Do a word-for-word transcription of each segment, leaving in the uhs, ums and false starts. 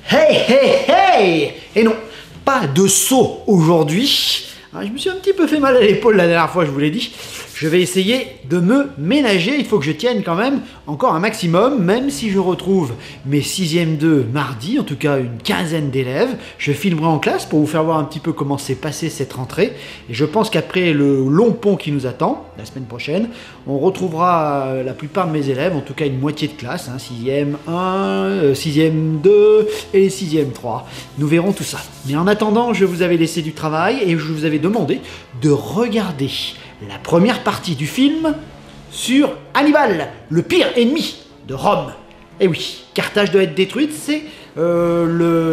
Hey, hey, hey! Et non, pas de saut aujourd'hui. Je me suis un petit peu fait mal à l'épaule la dernière fois, je vous l'ai dit. Je vais essayer de me ménager, il faut que je tienne quand même encore un maximum, même si je retrouve mes sixième deux mardi, en tout cas une quinzaine d'élèves. Je filmerai en classe pour vous faire voir un petit peu comment s'est passée cette rentrée. Et je pense qu'après le long pont qui nous attend, la semaine prochaine, on retrouvera la plupart de mes élèves, en tout cas une moitié de classe, hein, sixième un, sixième deux et sixième trois. Nous verrons tout ça. Mais en attendant, je vous avais laissé du travail et je vous avais demandé de regarder la première partie du film sur Hannibal, le pire ennemi de Rome. Et oui, Carthage doit être détruite, c'est euh,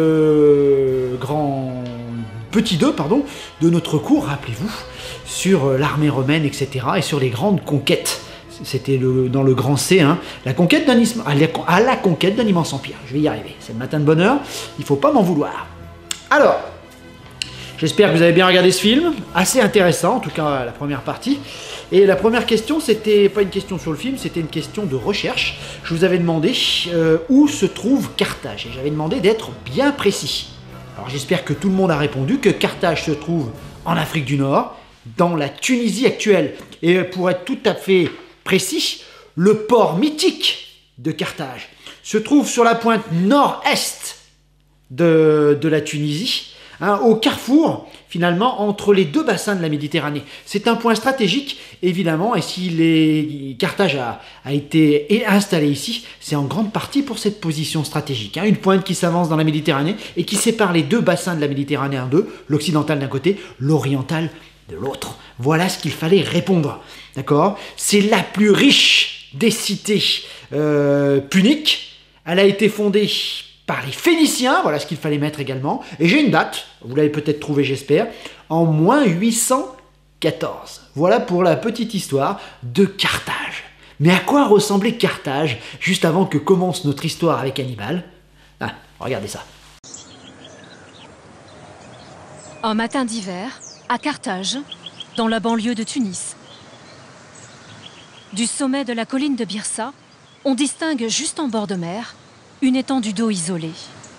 le grand petit deux pardon, de notre cours, rappelez-vous, sur euh, l'armée romaine, et cetera, et sur les grandes conquêtes. C'était le, dans le grand C, hein, la conquête d'un à, la, à la conquête d'un immense empire. Je vais y arriver, c'est le matin de bonne heure, il ne faut pas m'en vouloir. Alors, j'espère que vous avez bien regardé ce film, assez intéressant, en tout cas la première partie. Et la première question, c'était pas une question sur le film, c'était une question de recherche. Je vous avais demandé euh, où se trouve Carthage, et j'avais demandé d'être bien précis. Alors j'espère que tout le monde a répondu que Carthage se trouve en Afrique du Nord, dans la Tunisie actuelle. Et pour être tout à fait précis, le port mythique de Carthage se trouve sur la pointe nord-est de, de la Tunisie, hein, au carrefour, finalement, entre les deux bassins de la Méditerranée. C'est un point stratégique, évidemment, et si les... Carthage a, a été installé ici, c'est en grande partie pour cette position stratégique. Hein, une pointe qui s'avance dans la Méditerranée et qui sépare les deux bassins de la Méditerranée en deux, l'occidental d'un côté, l'oriental de l'autre. Voilà ce qu'il fallait répondre. D'accord ? C'est la plus riche des cités euh, puniques. Elle a été fondée par les Phéniciens, voilà ce qu'il fallait mettre également. Et j'ai une date, vous l'avez peut-être trouvé j'espère, en moins huit cent quatorze. Voilà pour la petite histoire de Carthage. Mais à quoi ressemblait Carthage juste avant que commence notre histoire avec Hannibal? Ah, regardez ça. Un matin d'hiver, à Carthage, dans la banlieue de Tunis. Du sommet de la colline de Byrsa, on distingue juste en bord de mer une étendue d'eau isolée.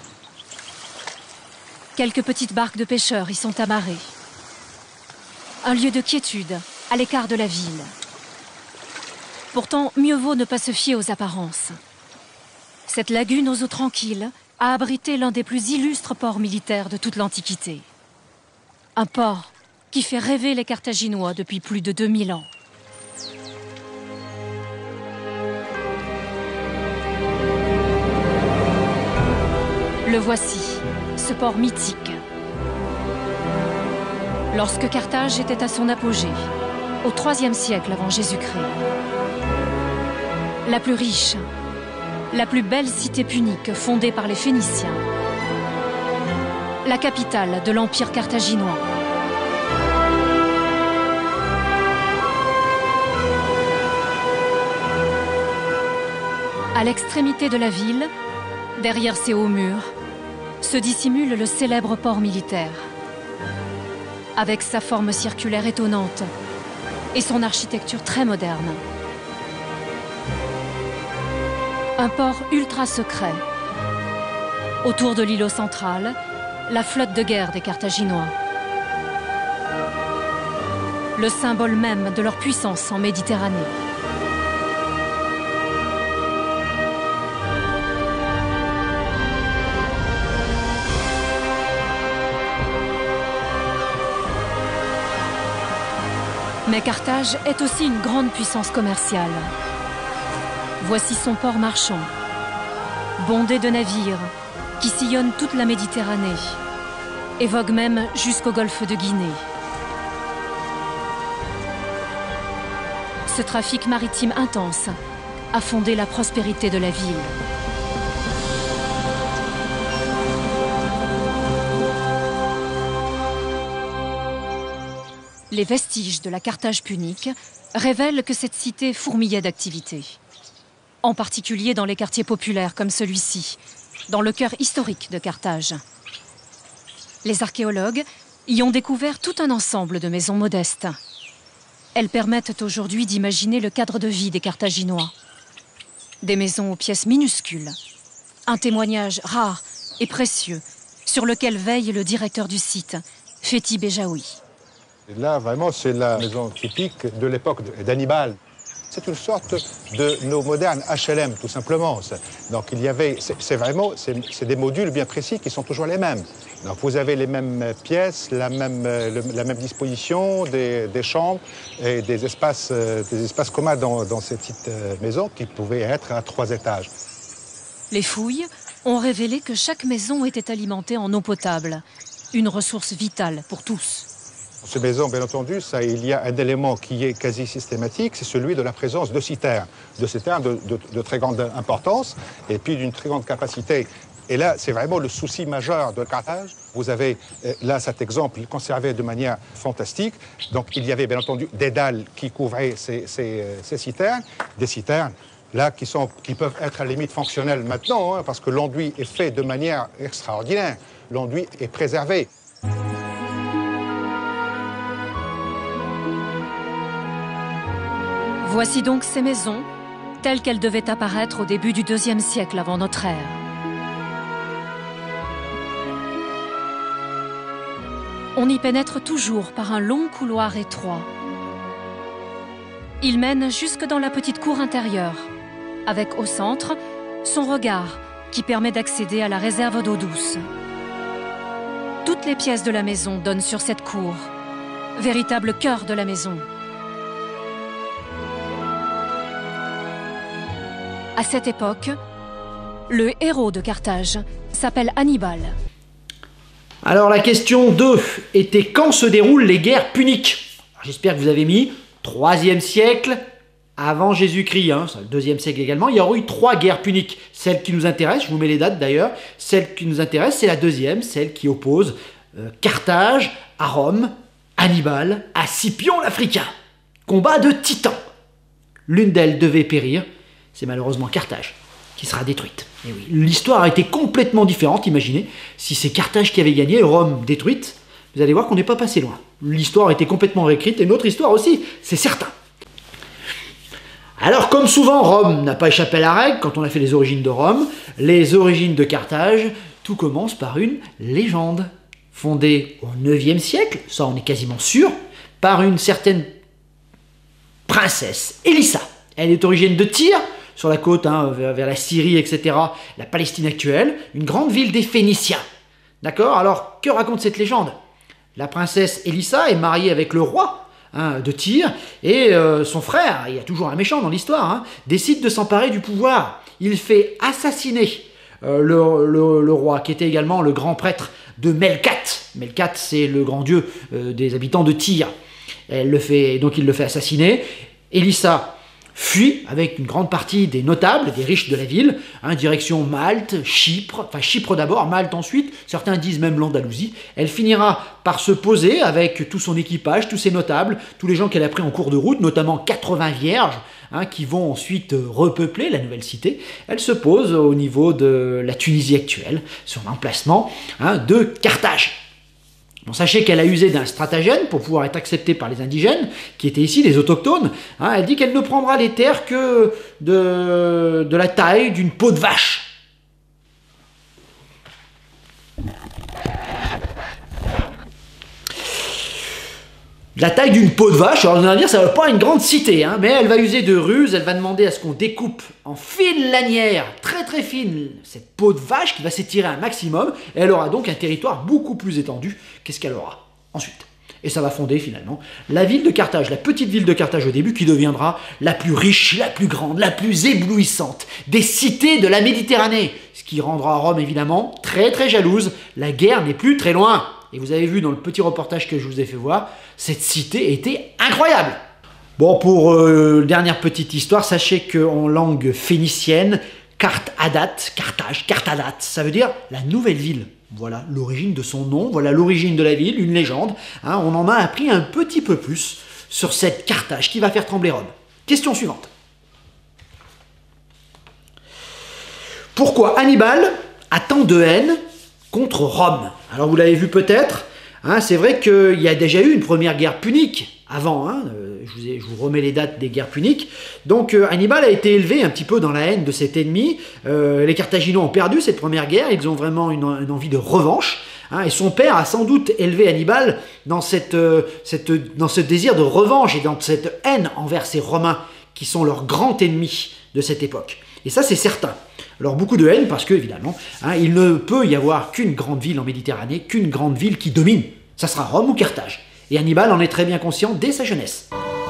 Quelques petites barques de pêcheurs y sont amarrées. Un lieu de quiétude, à l'écart de la ville. Pourtant, mieux vaut ne pas se fier aux apparences. Cette lagune aux eaux tranquilles a abrité l'un des plus illustres ports militaires de toute l'Antiquité. Un port qui fait rêver les Carthaginois depuis plus de deux mille ans. Le voici, ce port mythique. Lorsque Carthage était à son apogée, au troisième siècle avant Jésus-Christ. La plus riche, la plus belle cité punique fondée par les Phéniciens. La capitale de l'Empire carthaginois. À l'extrémité de la ville, derrière ses hauts murs, se dissimule le célèbre port militaire. Avec sa forme circulaire étonnante et son architecture très moderne. Un port ultra secret. Autour de l'îlot central, la flotte de guerre des Carthaginois. Le symbole même de leur puissance en Méditerranée. Mais Carthage est aussi une grande puissance commerciale. Voici son port marchand, bondé de navires qui sillonnent toute la Méditerranée et voguent même jusqu'au golfe de Guinée. Ce trafic maritime intense a fondé la prospérité de la ville. Les vestiges de la Carthage punique révèlent que cette cité fourmillait d'activités. En particulier dans les quartiers populaires comme celui-ci, dans le cœur historique de Carthage. Les archéologues y ont découvert tout un ensemble de maisons modestes. Elles permettent aujourd'hui d'imaginer le cadre de vie des Carthaginois. Des maisons aux pièces minuscules, un témoignage rare et précieux sur lequel veille le directeur du site, Fethi Bejaoui. Là, vraiment, c'est la maison typique de l'époque d'Hannibal. C'est une sorte de nos modernes H L M, tout simplement. Donc, il y avait, c'est vraiment, c'est des modules bien précis qui sont toujours les mêmes. Donc, vous avez les mêmes pièces, la même, le, la même disposition des, des chambres et des espaces, des espaces communs dans, dans ces petites maisons qui pouvaient être à trois étages. Les fouilles ont révélé que chaque maison était alimentée en eau potable, une ressource vitale pour tous. Dans ces maisons, bien entendu, ça, il y a un élément qui est quasi systématique, c'est celui de la présence de citernes, de citernes de, de, de très grande importance et puis d'une très grande capacité. Et là, c'est vraiment le souci majeur de Carthage. Vous avez là cet exemple conservé de manière fantastique. Donc, il y avait bien entendu des dalles qui couvraient ces, ces, ces citernes, des citernes là qui, sont, qui peuvent être à la limite fonctionnelles maintenant, hein, parce que l'enduit est fait de manière extraordinaire. L'enduit est préservé. Voici donc ces maisons, telles qu'elles devaient apparaître au début du deuxième siècle avant notre ère. On y pénètre toujours par un long couloir étroit. Il mène jusque dans la petite cour intérieure, avec au centre son regard qui permet d'accéder à la réserve d'eau douce. Toutes les pièces de la maison donnent sur cette cour, véritable cœur de la maison. À cette époque, le héros de Carthage s'appelle Hannibal. Alors la question deux était quand se déroulent les guerres puniques? J'espère que vous avez mis troisième siècle avant Jésus-Christ, hein, le deuxième siècle également. Il y aura eu trois guerres puniques. Celle qui nous intéresse, je vous mets les dates d'ailleurs, celle qui nous intéresse, c'est la deuxième, celle qui oppose euh, Carthage à Rome, Hannibal à Scipion l'Africain. Combat de titans. L'une d'elles devait périr, c'est malheureusement Carthage qui sera détruite. Et oui, l'histoire a été complètement différente, imaginez, si c'est Carthage qui avait gagné, Rome détruite, vous allez voir qu'on n'est pas passé loin. L'histoire a été complètement réécrite, et notre histoire aussi, c'est certain. Alors, comme souvent, Rome n'a pas échappé à la règle quand on a fait les origines de Rome. Les origines de Carthage, tout commence par une légende. Fondée au neuvième siècle, ça on est quasiment sûr, par une certaine princesse, Élissa. Elle est originaire de Tyr, sur la côte, hein, vers, vers la Syrie, et cetera, la Palestine actuelle, une grande ville des Phéniciens. D'accord? Alors, que raconte cette légende? La princesse Élissa est mariée avec le roi hein, de Tyr, et euh, son frère, il y a toujours un méchant dans l'histoire, hein, décide de s'emparer du pouvoir. Il fait assassiner euh, le, le, le roi, qui était également le grand prêtre de Melkate. Melkate, c'est le grand dieu euh, des habitants de Tyr. Elle le fait, donc il le fait assassiner. Élissa fuit avec une grande partie des notables, des riches de la ville, hein, direction Malte, Chypre, enfin Chypre d'abord, Malte ensuite, certains disent même l'Andalousie. Elle finira par se poser avec tout son équipage, tous ses notables, tous les gens qu'elle a pris en cours de route, notamment quatre-vingts vierges, hein, qui vont ensuite repeupler la nouvelle cité. Elle se pose au niveau de la Tunisie actuelle, sur l'emplacement hein, de Carthage. Bon, sachez qu'elle a usé d'un stratagème pour pouvoir être acceptée par les indigènes, qui étaient ici, les autochtones. Hein, elle dit qu'elle ne prendra les terres que de, de la taille d'une peau de vache. La taille d'une peau de vache, alors vous allez dire, ça ne va pas une grande cité, hein, mais elle va user de ruses, elle va demander à ce qu'on découpe en fines lanières, très très fines, cette peau de vache qui va s'étirer un maximum, et elle aura donc un territoire beaucoup plus étendu. Qu'est-ce qu'elle aura ensuite? Et ça va fonder finalement la ville de Carthage, la petite ville de Carthage au début, qui deviendra la plus riche, la plus grande, la plus éblouissante des cités de la Méditerranée, ce qui rendra Rome évidemment très très jalouse. La guerre n'est plus très loin. Et vous avez vu dans le petit reportage que je vous ai fait voir, cette cité était incroyable. Bon, pour euh, dernière petite histoire, sachez qu'en langue phénicienne, Kart-Hadat, Carthage, Kart-Hadat, ça veut dire la nouvelle ville. Voilà l'origine de son nom, voilà l'origine de la ville, une légende. Hein, on en a appris un petit peu plus sur cette Carthage qui va faire trembler Rome. Question suivante. Pourquoi Hannibal a tant de haine contre Rome? Alors vous l'avez vu peut-être, Hein, c'est vrai qu'il y a déjà eu une première guerre punique avant, hein, euh, je, vous ai, je vous remets les dates des guerres puniques. Donc euh, Hannibal a été élevé un petit peu dans la haine de cet ennemi. Euh, les Carthaginois ont perdu cette première guerre, ils ont vraiment une, une envie de revanche. Hein, et son père a sans doute élevé Hannibal dans, cette, euh, cette, dans ce désir de revanche et dans cette haine envers ces Romains qui sont leur grand ennemi de cette époque. Et ça, c'est certain. Alors, beaucoup de haine parce que, évidemment, hein, il ne peut y avoir qu'une grande ville en Méditerranée, qu'une grande ville qui domine. Ça sera Rome ou Carthage. Et Hannibal en est très bien conscient dès sa jeunesse.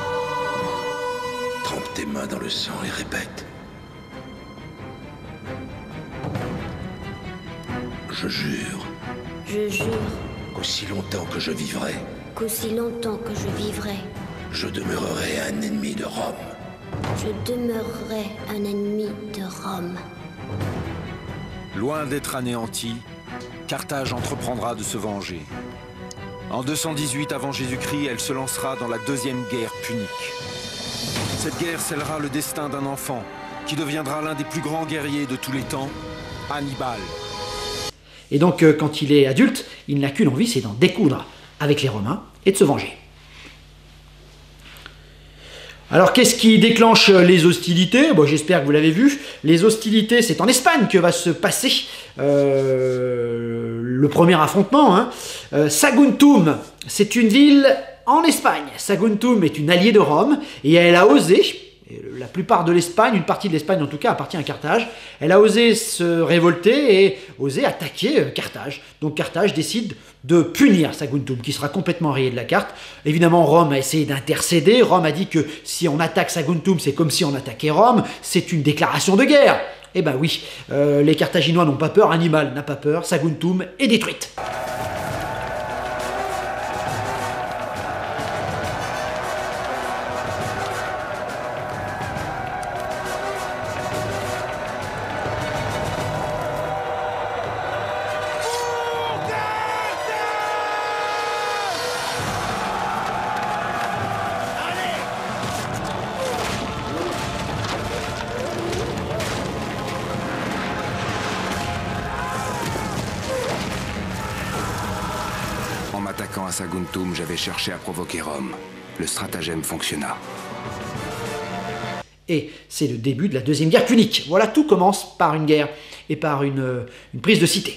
Trempe tes mains dans le sang et répète. Je jure. Je jure Qu'aussi longtemps que je vivrai, qu'aussi longtemps que je vivrai, je demeurerai un ennemi de Rome. je demeurerai un ennemi de Rome. Loin d'être anéanti, Carthage entreprendra de se venger. En deux cent dix-huit avant Jésus-Christ, elle se lancera dans la deuxième guerre punique. Cette guerre scellera le destin d'un enfant qui deviendra l'un des plus grands guerriers de tous les temps, Hannibal. Et donc, euh, quand il est adulte, il n'a qu'une envie, c'est d'en découdre avec les Romains et de se venger. Alors, qu'est-ce qui déclenche les hostilités? Bon, j'espère que vous l'avez vu. Les hostilités, c'est en Espagne que va se passer euh, le premier affrontement. Hein. Euh, Saguntum, c'est une ville en Espagne. Saguntum est une alliée de Rome et elle a osé, et la plupart de l'Espagne, une partie de l'Espagne en tout cas, appartient à Carthage, elle a osé se révolter et osé attaquer Carthage. Donc Carthage décide de punir Saguntum, qui sera complètement rayé de la carte. Évidemment, Rome a essayé d'intercéder. Rome a dit que si on attaque Saguntum, c'est comme si on attaquait Rome. C'est une déclaration de guerre. Eh ben oui, euh, les Carthaginois n'ont pas peur, Hannibal n'a pas peur, Saguntum est détruite. En m'attaquant à Saguntum, j'avais cherché à provoquer Rome. Le stratagème fonctionna. Et c'est le début de la deuxième guerre punique. Voilà, tout commence par une guerre et par une, une prise de cité.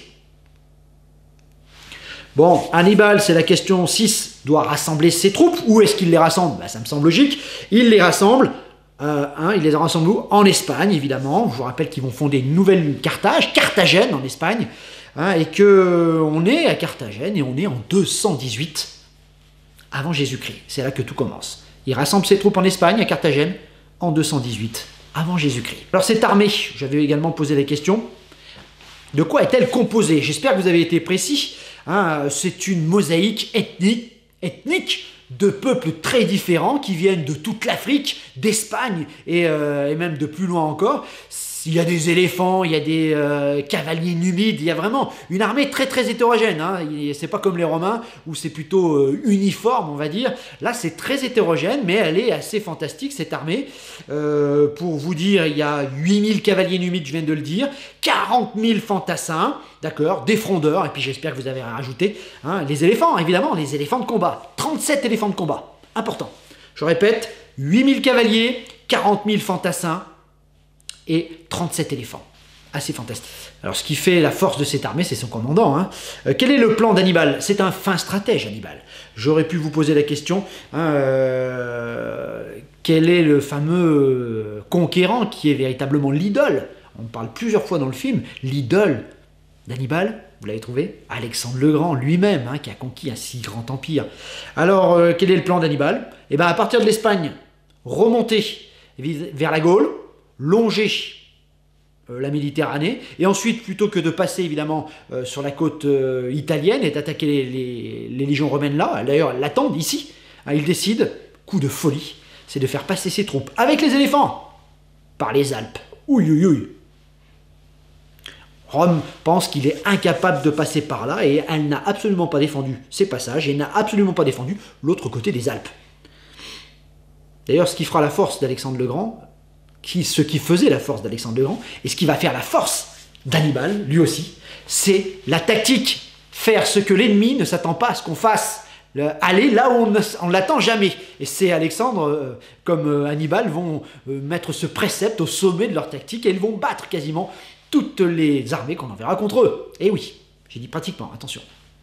Bon, Hannibal, c'est la question six, doit rassembler ses troupes. Où est-ce qu'il les rassemble? Ben, ça me semble logique. Il les rassemble, euh, hein, il les rassemble où? En Espagne, évidemment. Je vous rappelle qu'ils vont fonder une nouvelle Carthage, Carthagène en Espagne. Hein, et qu'on est à Carthagène et on est en deux cent dix-huit avant Jésus-Christ. C'est là que tout commence. Il rassemble ses troupes en Espagne, à Carthagène, en deux cent dix-huit avant Jésus-Christ. Alors cette armée, j'avais également posé la question, de quoi est-elle composée? J'espère que vous avez été précis. Hein, c'est une mosaïque ethnique, ethnique de peuples très différents qui viennent de toute l'Afrique, d'Espagne et, euh, et même de plus loin encore. Il y a des éléphants, il y a des euh, cavaliers numides, il y a vraiment une armée très très hétérogène. Hein. C'est pas comme les Romains où c'est plutôt euh, uniforme, on va dire. Là, c'est très hétérogène, mais elle est assez fantastique cette armée. Euh, pour vous dire, il y a huit mille cavaliers numides, je viens de le dire, quarante mille fantassins, d'accord, des frondeurs, et puis j'espère que vous avez rajouté hein, les éléphants, évidemment, les éléphants de combat. trente-sept éléphants de combat, important. Je répète, huit mille cavaliers, quarante mille fantassins, et trente-sept éléphants. Assez fantastique. Alors, ce qui fait la force de cette armée, c'est son commandant. Hein. Euh, quel est le plan d'Hannibal? C'est un fin stratège, Hannibal. J'aurais pu vous poser la question, hein, euh, quel est le fameux conquérant qui est véritablement l'idole? On parle plusieurs fois dans le film, l'idole d'Hannibal, vous l'avez trouvé? Alexandre le Grand, lui-même, hein, qui a conquis un si grand empire. Alors, euh, quel est le plan d'Hannibal? Eh bien, à partir de l'Espagne, remonter vers la Gaule, longer euh, la Méditerranée, et ensuite, plutôt que de passer évidemment euh, sur la côte euh, italienne et d'attaquer les, les, les légions romaines là, d'ailleurs elles l'attendent ici, hein, il décide, coup de folie, c'est de faire passer ses troupes avec les éléphants par les Alpes. Ouïe, ouïe, ouïe. Rome pense qu'il est incapable de passer par là et elle n'a absolument pas défendu ces passages et n'a absolument pas défendu l'autre côté des Alpes. D'ailleurs, ce qui fera la force d'Alexandre le Grand, Qui, ce qui faisait la force d'Alexandre le Grand, et ce qui va faire la force d'Hannibal, lui aussi, c'est la tactique faire ce que l'ennemi ne s'attend pas à ce qu'on fasse. Le, aller là où on ne l'attend jamais. Et c'est Alexandre, euh, comme euh, Hannibal, vont euh, mettre ce précepte au sommet de leur tactique et ils vont battre quasiment toutes les armées qu'on enverra contre eux. Et oui, j'ai dit pratiquement, attention.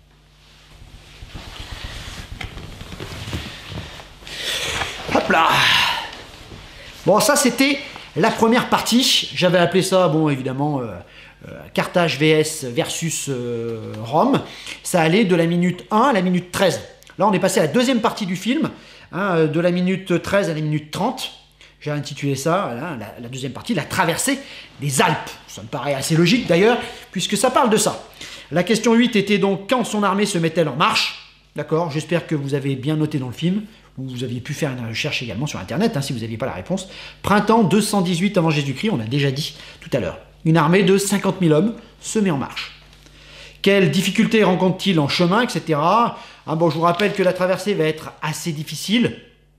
Hop là. Bon, ça c'était la première partie. J'avais appelé ça, bon évidemment, euh, euh, Carthage V S versus euh, Rome. Ça allait de la minute un à la minute treize. Là, on est passé à la deuxième partie du film, hein, de la minute treize à la minute trente. J'ai intitulé ça, hein, la, la deuxième partie, la traversée des Alpes. Ça me paraît assez logique d'ailleurs, puisque ça parle de ça. La question huit était donc quand son armée se met-elle en marche? D'accord, j'espère que vous avez bien noté dans le film, ou vous aviez pu faire une recherche également sur Internet, hein, si vous n'aviez pas la réponse. Printemps deux cent dix-huit avant Jésus-Christ, on a déjà dit tout à l'heure. Une armée de cinquante mille hommes se met en marche. Quelles difficultés rencontre-t-il en chemin, et cetera. Ah bon, je vous rappelle que la traversée va être assez difficile.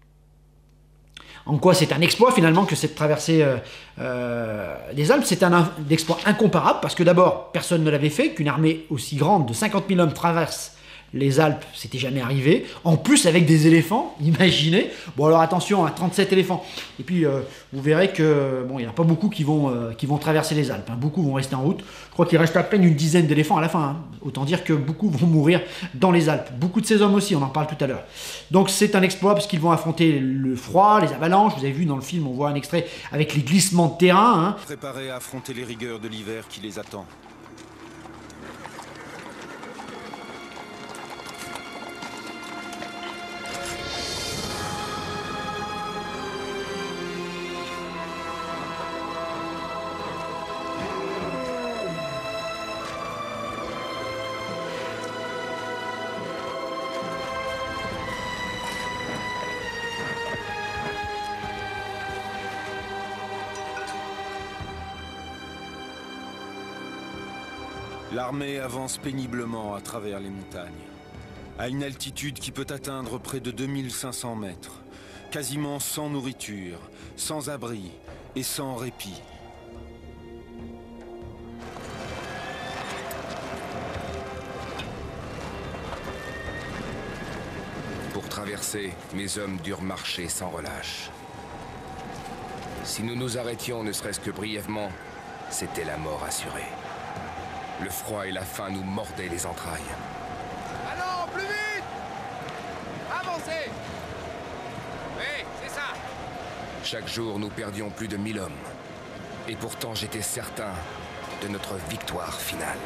En quoi c'est un exploit finalement que cette traversée euh, euh, des Alpes? C'est un, un exploit incomparable parce que d'abord, personne ne l'avait fait, qu'une armée aussi grande de cinquante mille hommes traverse les Alpes, c'était jamais arrivé. En plus avec des éléphants, imaginez. Bon alors attention, à trente-sept éléphants. Et puis euh, vous verrez que bon, il n'y en a pas beaucoup qui vont, euh, qui vont traverser les Alpes. Hein. Beaucoup vont rester en route. Je crois qu'il reste à peine une dizaine d'éléphants à la fin. Hein. Autant dire que beaucoup vont mourir dans les Alpes. Beaucoup de ces hommes aussi, on en parle tout à l'heure. Donc c'est un exploit parce qu'ils vont affronter le froid, les avalanches. Vous avez vu dans le film, on voit un extrait avec les glissements de terrain. Hein. Préparés à affronter les rigueurs de l'hiver qui les attend. L'armée avance péniblement à travers les montagnes, à une altitude qui peut atteindre près de deux mille cinq cents mètres, quasiment sans nourriture, sans abri et sans répit. Pour traverser, mes hommes durent marcher sans relâche. Si nous nous arrêtions ne serait-ce que brièvement, c'était la mort assurée. Le froid et la faim nous mordaient les entrailles. Allons, plus vite! Avancez! Oui, c'est ça! Chaque jour, nous perdions plus de mille hommes. Et pourtant, j'étais certain de notre victoire finale.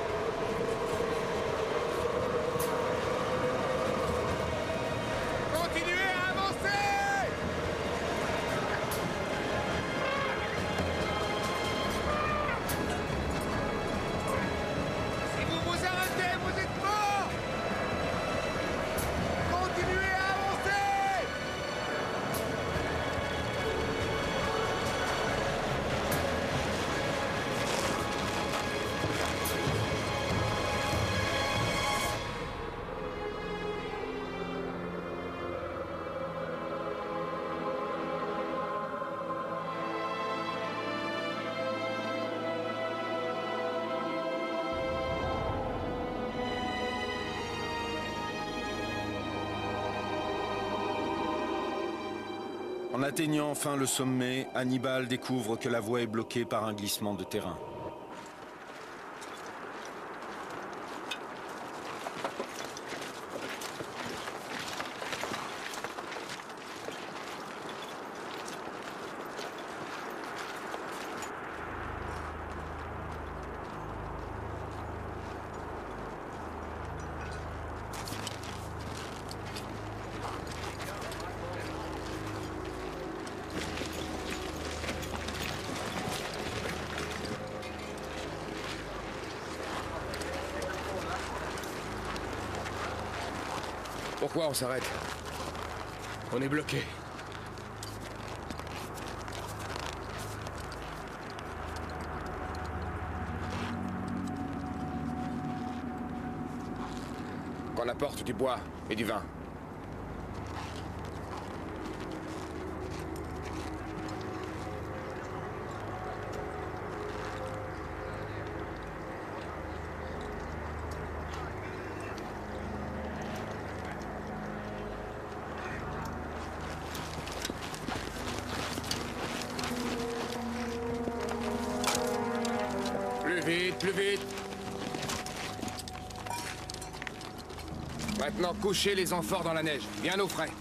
Continuez à avancer! Si vous vous arrêtez, vous êtes morts! Continuez à avancer! En atteignant enfin le sommet, Hannibal découvre que la voie est bloquée par un glissement de terrain. Pourquoi on s'arrête? On est bloqué. Qu'on apporte du bois et du vin. Maintenant, couchez les amphores dans la neige, bien au frais.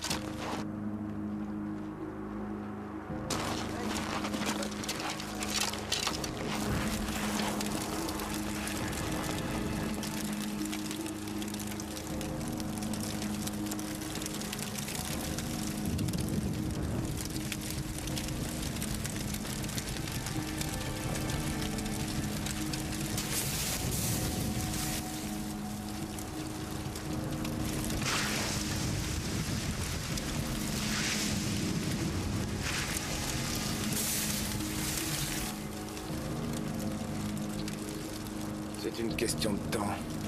C'est une question de temps.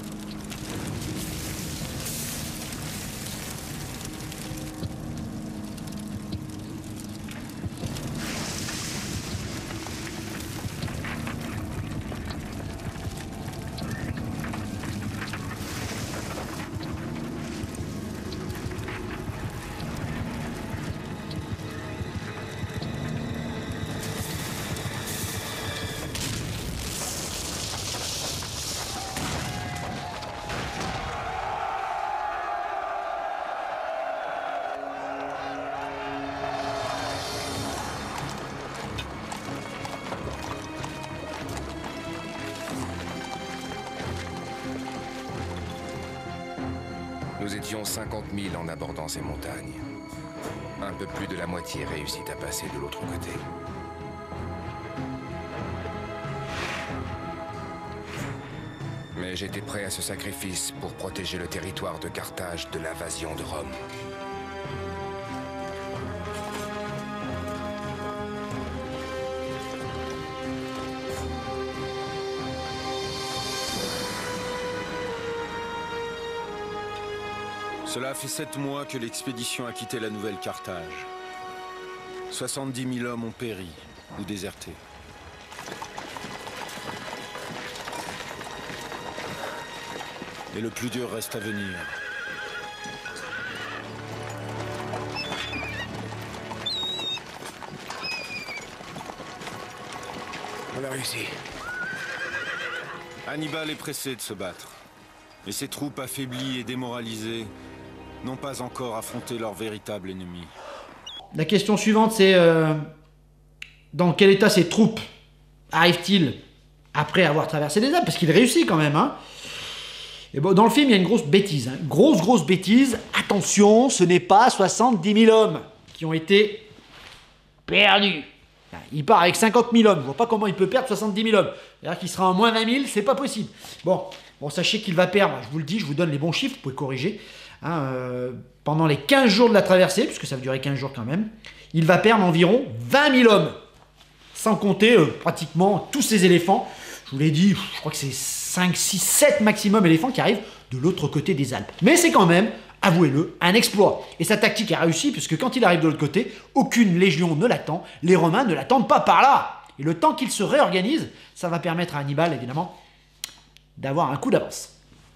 Nous étions cinquante mille en abordant ces montagnes. Un peu plus de la moitié réussit à passer de l'autre côté. Mais j'étais prêt à ce sacrifice pour protéger le territoire de Carthage de l'invasion de Rome. Cela fait sept mois que l'expédition a quitté la nouvelle Carthage. soixante-dix mille hommes ont péri ou déserté. Et le plus dur reste à venir. On a réussi. Hannibal est pressé de se battre. Mais ses troupes affaiblies et démoralisées n'ont pas encore affronté leur véritable ennemi. La question suivante, c'est euh, dans quel état ces troupes arrivent-ils après avoir traversé les Alpes? Parce qu'il réussit quand même. Hein. Et bon, dans le film, il y a une grosse bêtise. Hein. Grosse, grosse bêtise. Attention, ce n'est pas soixante-dix mille hommes qui ont été perdus. Il part avec cinquante mille hommes. Je ne vois pas comment il peut perdre soixante-dix mille hommes. C'est-à-dire qu'il sera en moins vingt mille, c'est pas possible. Bon, bon, sachez qu'il va perdre, je vous le dis, je vous donne les bons chiffres, vous pouvez corriger. Hein, euh, pendant les quinze jours de la traversée, puisque ça va durer quinze jours quand même, il va perdre environ vingt mille hommes. Sans compter euh, pratiquement tous ces éléphants. Je vous l'ai dit, je crois que c'est cinq, six, sept maximum éléphants qui arrivent de l'autre côté des Alpes. Mais c'est quand même, avouez-le, un exploit. Et sa tactique a réussi, puisque quand il arrive de l'autre côté, aucune légion ne l'attend. Les Romains ne l'attendent pas par là. Et le temps qu'il se réorganise, ça va permettre à Hannibal, évidemment, d'avoir un coup d'avance.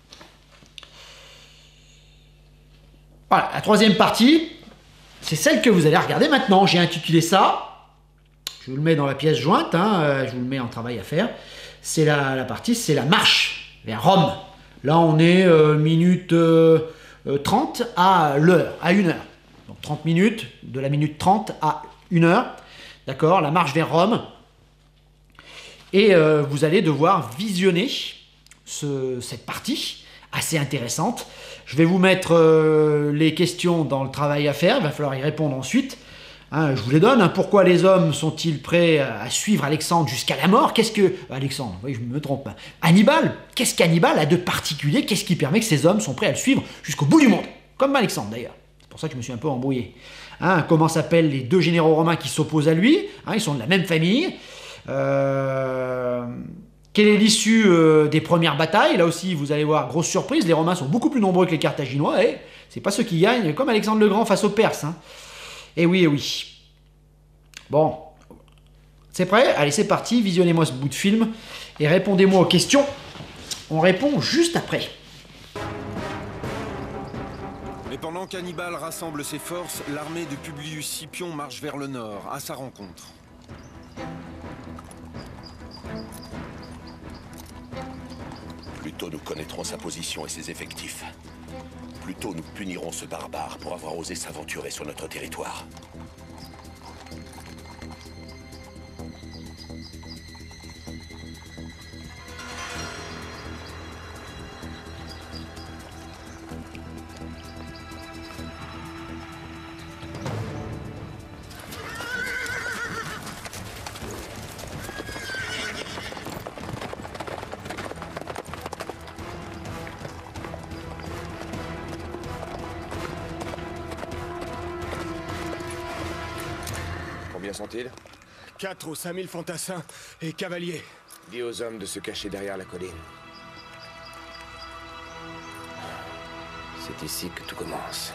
Voilà, la troisième partie, c'est celle que vous allez regarder maintenant. J'ai intitulé ça, je vous le mets dans la pièce jointe, hein, euh, je vous le mets en travail à faire. C'est la, la partie, c'est la marche vers Rome. Là, on est euh, minute euh, trente à l'heure, à une heure. Donc trente minutes, de la minute trente à une heure. D'accord, la marche vers Rome. Et euh, vous allez devoir visionner ce, cette partie assez intéressante. Je vais vous mettre euh, les questions dans le travail à faire, il va falloir y répondre ensuite. Hein, je vous les donne. Hein. Pourquoi les hommes sont-ils prêts à suivre Alexandre jusqu'à la mort? Qu'est-ce que... Alexandre, oui, je me trompe. Hannibal, qu'est-ce qu'Hannibal a de particulier? Qu'est-ce qui permet que ces hommes sont prêts à le suivre jusqu'au bout du monde? Comme Alexandre d'ailleurs. C'est pour ça que je me suis un peu embrouillé. Hein, comment s'appellent les deux généraux romains qui s'opposent à lui? Hein, ils sont de la même famille. Euh... Quelle est l'issue euh, des premières batailles? Là aussi, vous allez voir, grosse surprise, les Romains sont beaucoup plus nombreux que les Carthaginois, et c'est pas ceux qui gagnent, comme Alexandre le Grand face aux Perses. Hein. Et oui, et oui. Bon, c'est prêt? Allez, c'est parti, visionnez-moi ce bout de film, et répondez-moi aux questions. On répond juste après. Mais pendant qu'Hannibal rassemble ses forces, l'armée de Publius Scipion marche vers le nord, à sa rencontre. Plus tôt nous connaîtrons sa position et ses effectifs, plus tôt nous punirons ce barbare pour avoir osé s'aventurer sur notre territoire. Combien sont-ils? Quatre ou cinq mille fantassins et cavaliers. Dis aux hommes de se cacher derrière la colline. C'est ici que tout commence.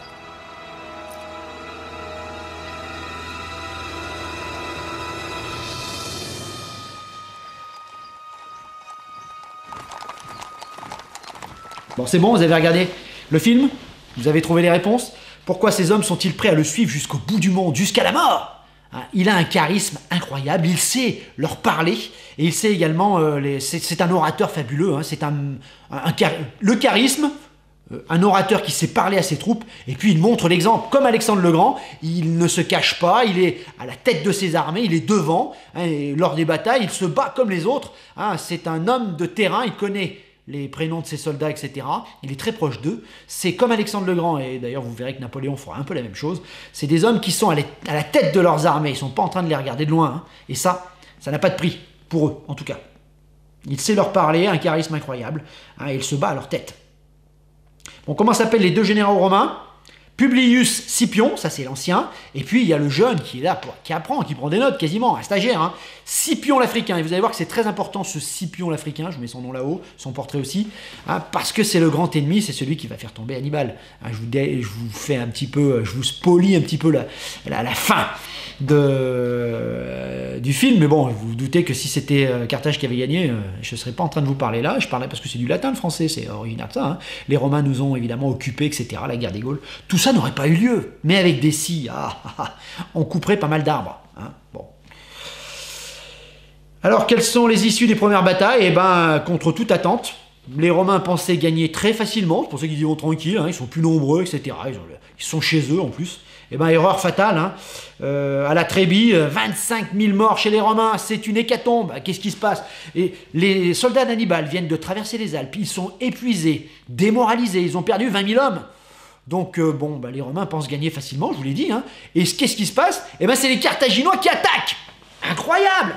Bon, c'est bon, vous avez regardé le film? Vous avez trouvé les réponses? Pourquoi ces hommes sont-ils prêts à le suivre jusqu'au bout du monde, jusqu'à la mort? Il a un charisme incroyable, il sait leur parler, et il sait également, euh, les... c'est un orateur fabuleux, hein, c'est un, un, un char... le charisme, euh, un orateur qui sait parler à ses troupes, et puis il montre l'exemple, comme Alexandre le Grand, il ne se cache pas, il est à la tête de ses armées, il est devant, hein, et lors des batailles, il se bat comme les autres, hein, c'est un homme de terrain, il connaît les prénoms de ses soldats, et cetera. Il est très proche d'eux. C'est comme Alexandre le Grand, et d'ailleurs vous verrez que Napoléon fera un peu la même chose. C'est des hommes qui sont à la tête de leurs armées, ils ne sont pas en train de les regarder de loin. Hein. Et ça, ça n'a pas de prix, pour eux, en tout cas. Il sait leur parler, un charisme incroyable, hein, et il se bat à leur tête. Bon, comment s'appellent les deux généraux romains? Publius Scipion, ça c'est l'ancien, et puis il y a le jeune qui est là, pour, qui apprend, qui prend des notes quasiment, un stagiaire, hein. Scipion l'Africain, et vous allez voir que c'est très important ce Scipion l'Africain, je vous mets son nom là-haut, son portrait aussi, hein, parce que c'est le grand ennemi, c'est celui qui va faire tomber Hannibal. Hein, je, vous dé, je vous fais un petit peu, je vous spoilie un petit peu la, la, la fin de, euh, du film, mais bon, vous vous doutez que si c'était euh, Carthage qui avait gagné, euh, je ne serais pas en train de vous parler là, je parlais parce que c'est du latin le français, c'est originaire de ça, hein. Les Romains nous ont évidemment occupés, et cetera, la guerre des Gaules, tout ça n'aurait pas eu lieu, mais avec des scies, ah, ah, ah, on couperait pas mal d'arbres. Hein, bon. Alors, quelles sont les issues des premières batailles? Eh ben, contre toute attente, les Romains pensaient gagner très facilement, c'est pour ça qu'ils y vont tranquilles, hein, ils sont plus nombreux, et cetera. Ils, ont, ils sont chez eux en plus. Eh ben, erreur fatale, hein. euh, à la Trébie, vingt-cinq mille morts chez les Romains, c'est une hécatombe. Qu'est-ce qui se passe? Et les soldats d'Hannibal viennent de traverser les Alpes, ils sont épuisés, démoralisés, ils ont perdu vingt mille hommes. Donc, euh, bon, bah, les Romains pensent gagner facilement, je vous l'ai dit. Hein. Et qu'est-ce qui se passe? Eh ben, c'est les Carthaginois qui attaquent. Incroyable!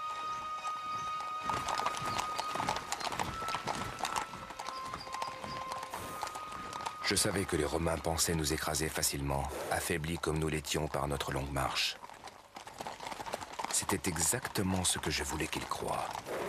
Je savais que les Romains pensaient nous écraser facilement, affaiblis comme nous l'étions par notre longue marche. C'était exactement ce que je voulais qu'ils croient.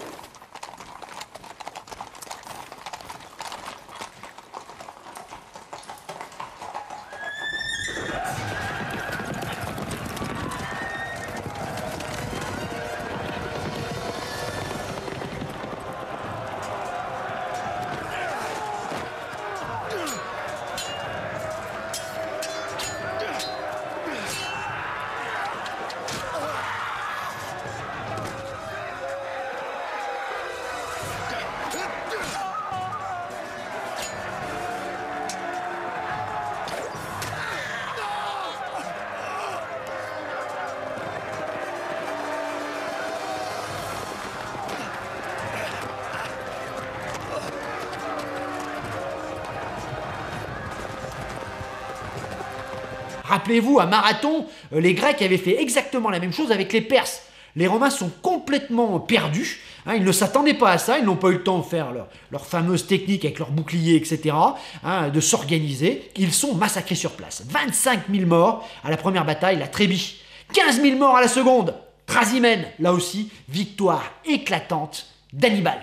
Rappelez-vous, à Marathon, les Grecs avaient fait exactement la même chose avec les Perses. Les Romains sont complètement perdus, hein, ils ne s'attendaient pas à ça, ils n'ont pas eu le temps de faire leur, leur fameuse technique avec leurs boucliers, et cetera, hein, de s'organiser. Ils sont massacrés sur place. vingt-cinq mille morts à la première bataille, la Trébie. quinze mille morts à la seconde. Trasimène, là aussi, victoire éclatante d'Hannibal.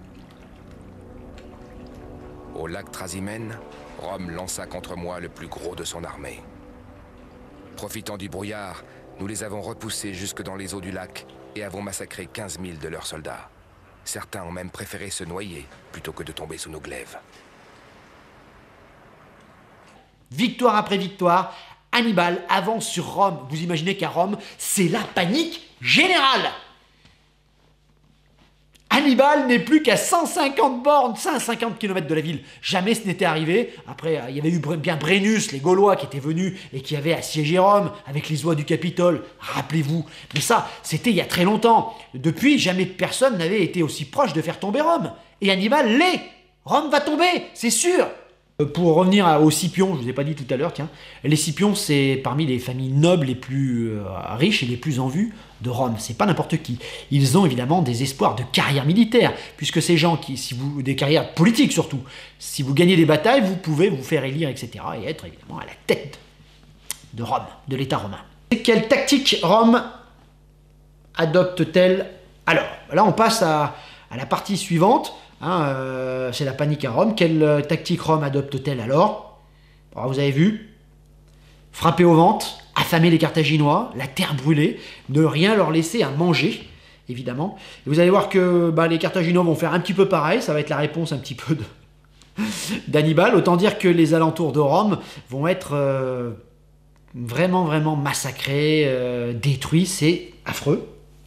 Au lac Trasimène, Rome lança contre moi le plus gros de son armée. Profitant du brouillard, nous les avons repoussés jusque dans les eaux du lac et avons massacré quinze mille de leurs soldats. Certains ont même préféré se noyer plutôt que de tomber sous nos glaives. Victoire après victoire, Hannibal avance sur Rome. Vous imaginez qu'à Rome, c'est la panique générale. Hannibal n'est plus qu'à cent cinquante bornes, cent cinquante kilomètres de la ville. Jamais ce n'était arrivé. Après, il y avait eu bien Brennus, les Gaulois qui étaient venus et qui avaient assiégé Rome avec les oies du Capitole. Rappelez-vous. Mais ça, c'était il y a très longtemps. Depuis, jamais personne n'avait été aussi proche de faire tomber Rome. Et Hannibal l'est. Rome va tomber, c'est sûr. Pour revenir aux Scipions, je ne vous ai pas dit tout à l'heure, tiens, les Scipions, c'est parmi les familles nobles les plus euh, riches et les plus en vue de Rome. C'est pas n'importe qui. Ils ont évidemment des espoirs de carrière militaire, puisque ces gens qui, si vous, des carrières politiques surtout, si vous gagnez des batailles, vous pouvez vous faire élire, et cetera, et être évidemment à la tête de Rome, de l'État romain. Et quelle tactique Rome adopte-t-elle alors? Là, on passe à, à la partie suivante. Hein, euh, c'est la panique à Rome. Quelle euh, tactique Rome adopte-t-elle alors? Alors, vous avez vu, frapper au ventre, affamer les Carthaginois, la terre brûlée, ne rien leur laisser à manger, évidemment. Et vous allez voir que bah, les Carthaginois vont faire un petit peu pareil, ça va être la réponse un petit peu d'Hannibal. Autant dire que les alentours de Rome vont être euh, vraiment, vraiment massacrés, euh, détruits, c'est affreux.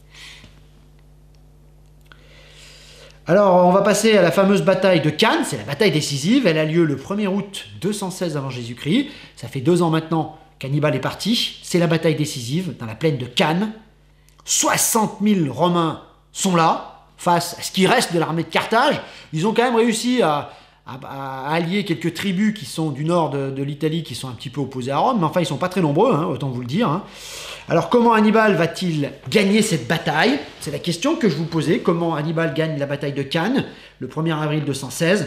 Alors, on va passer à la fameuse bataille de Cannes, c'est la bataille décisive, elle a lieu le premier août deux cent seize avant Jésus-Christ, ça fait deux ans maintenant qu'Hannibal est parti, c'est la bataille décisive dans la plaine de Cannes, soixante mille Romains sont là, face à ce qui reste de l'armée de Carthage, ils ont quand même réussi à, à, à allier quelques tribus qui sont du nord de, de l'Italie, qui sont un petit peu opposées à Rome, mais enfin ils sont pas très nombreux, hein, autant vous le dire. Hein. Alors comment Hannibal va-t-il gagner cette bataille? C'est la question que je vous posais. Comment Hannibal gagne la bataille de Cannes, le premier avril deux cent seize?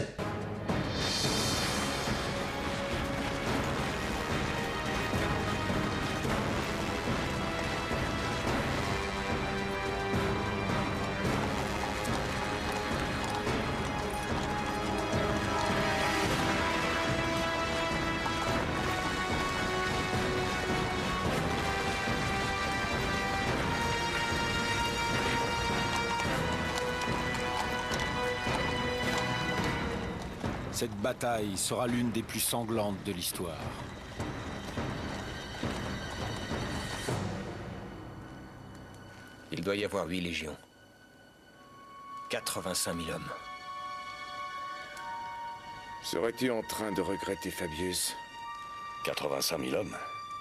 Cette bataille sera l'une des plus sanglantes de l'histoire. Il doit y avoir huit légions. quatre-vingt-cinq mille hommes. Serais-tu en train de regretter Fabius? quatre-vingt-cinq mille hommes.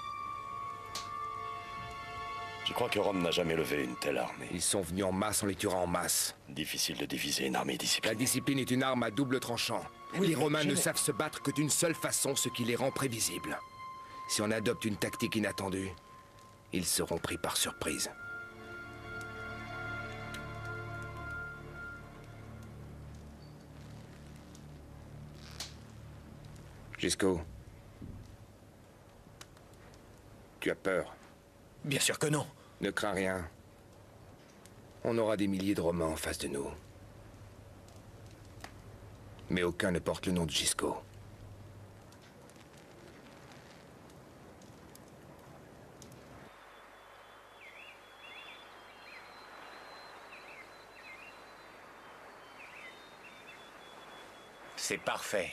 Je crois que Rome n'a jamais levé une telle armée. Ils sont venus en masse, on les tuera en masse. Difficile de diviser une armée disciplinée. La discipline est une arme à double tranchant. Les Romains ne savent se battre que d'une seule façon, ce qui les rend prévisibles. Si on adopte une tactique inattendue, ils seront pris par surprise. Gisco, tu as peur? Bien sûr que non. Ne crains rien. On aura des milliers de Romains en face de nous. Mais aucun ne porte le nom de Gisco. C'est parfait.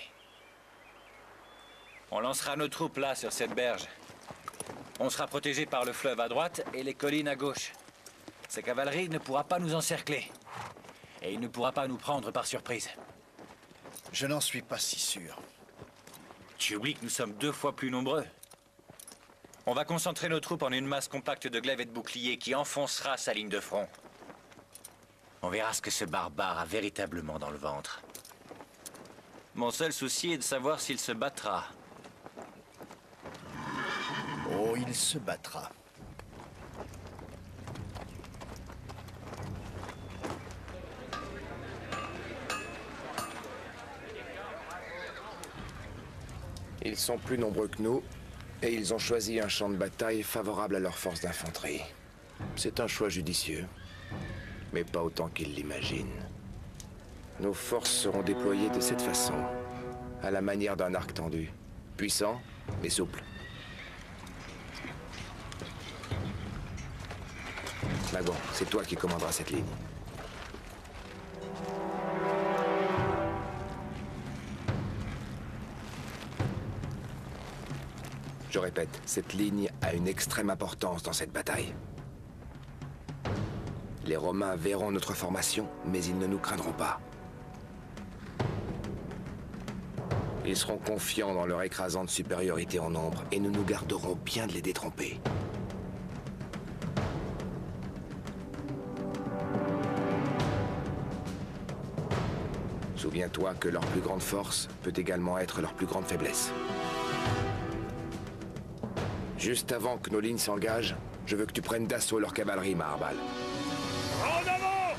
On lancera nos troupes là, sur cette berge. On sera protégé par le fleuve à droite et les collines à gauche. Sa cavalerie ne pourra pas nous encercler. Et il ne pourra pas nous prendre par surprise. Je n'en suis pas si sûr. Tu oublies que nous sommes deux fois plus nombreux. On va concentrer nos troupes en une masse compacte de glaives et de boucliers qui enfoncera sa ligne de front. On verra ce que ce barbare a véritablement dans le ventre. Mon seul souci est de savoir s'il se battra. Oh, il se battra. Ils sont plus nombreux que nous, et ils ont choisi un champ de bataille favorable à leur force d'infanterie. C'est un choix judicieux, mais pas autant qu'ils l'imaginent. Nos forces seront déployées de cette façon, à la manière d'un arc tendu. Puissant, mais souple. Magon, c'est toi qui commanderas cette ligne. Je répète, cette ligne a une extrême importance dans cette bataille. Les Romains verront notre formation, mais ils ne nous craindront pas. Ils seront confiants dans leur écrasante supériorité en nombre, et nous nous garderons bien de les détromper. Souviens-toi que leur plus grande force peut également être leur plus grande faiblesse. Juste avant que nos lignes s'engagent, je veux que tu prennes d'assaut leur cavalerie, Maharbal. En avant!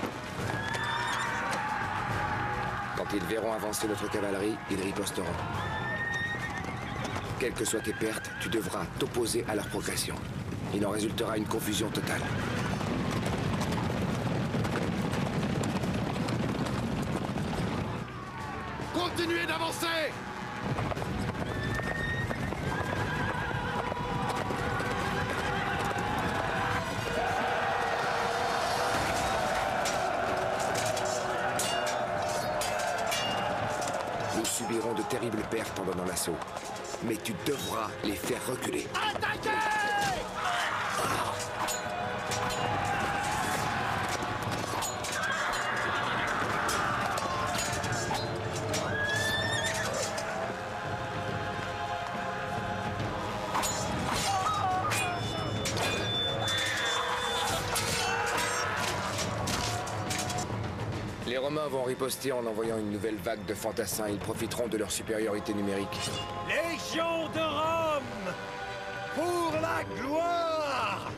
Quand ils verront avancer notre cavalerie, ils riposteront. Quelles que soient tes pertes, tu devras t'opposer à leur progression. Il en résultera une confusion totale. Continuez d'avancer! Nous subirons de terribles pertes en donnant l'assaut. Mais tu devras les faire reculer. Attaquez! Les Romains vont riposter en envoyant une nouvelle vague de fantassins. Ils profiteront de leur supériorité numérique. Légion de Rome! Pour la gloire!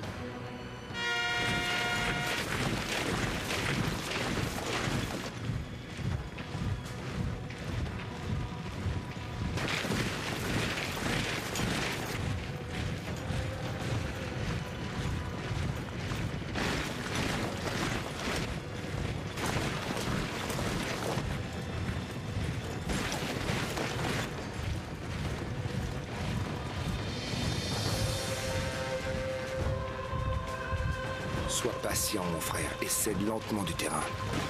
Sois patient, mon frère, et cède lentement du terrain.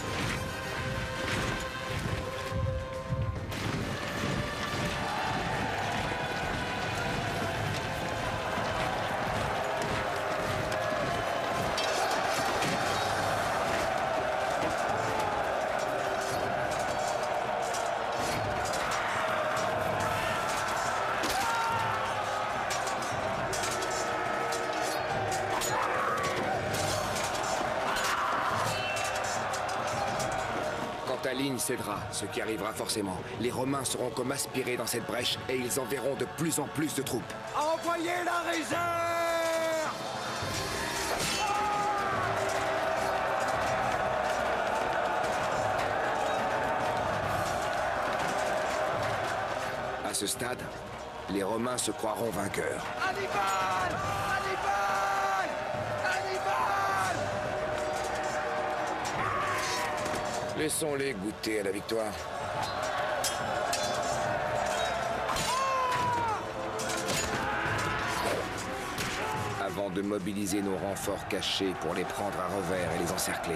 Ta ligne cédera, ce qui arrivera forcément. Les Romains seront comme aspirés dans cette brèche et ils enverront de plus en plus de troupes. Envoyez la réserve! À ce stade, les Romains se croiront vainqueurs. Hannibal! Hannibal! Hannibal! Laissons-les goûter à la victoire. Avant de mobiliser nos renforts cachés pour les prendre à revers et les encercler.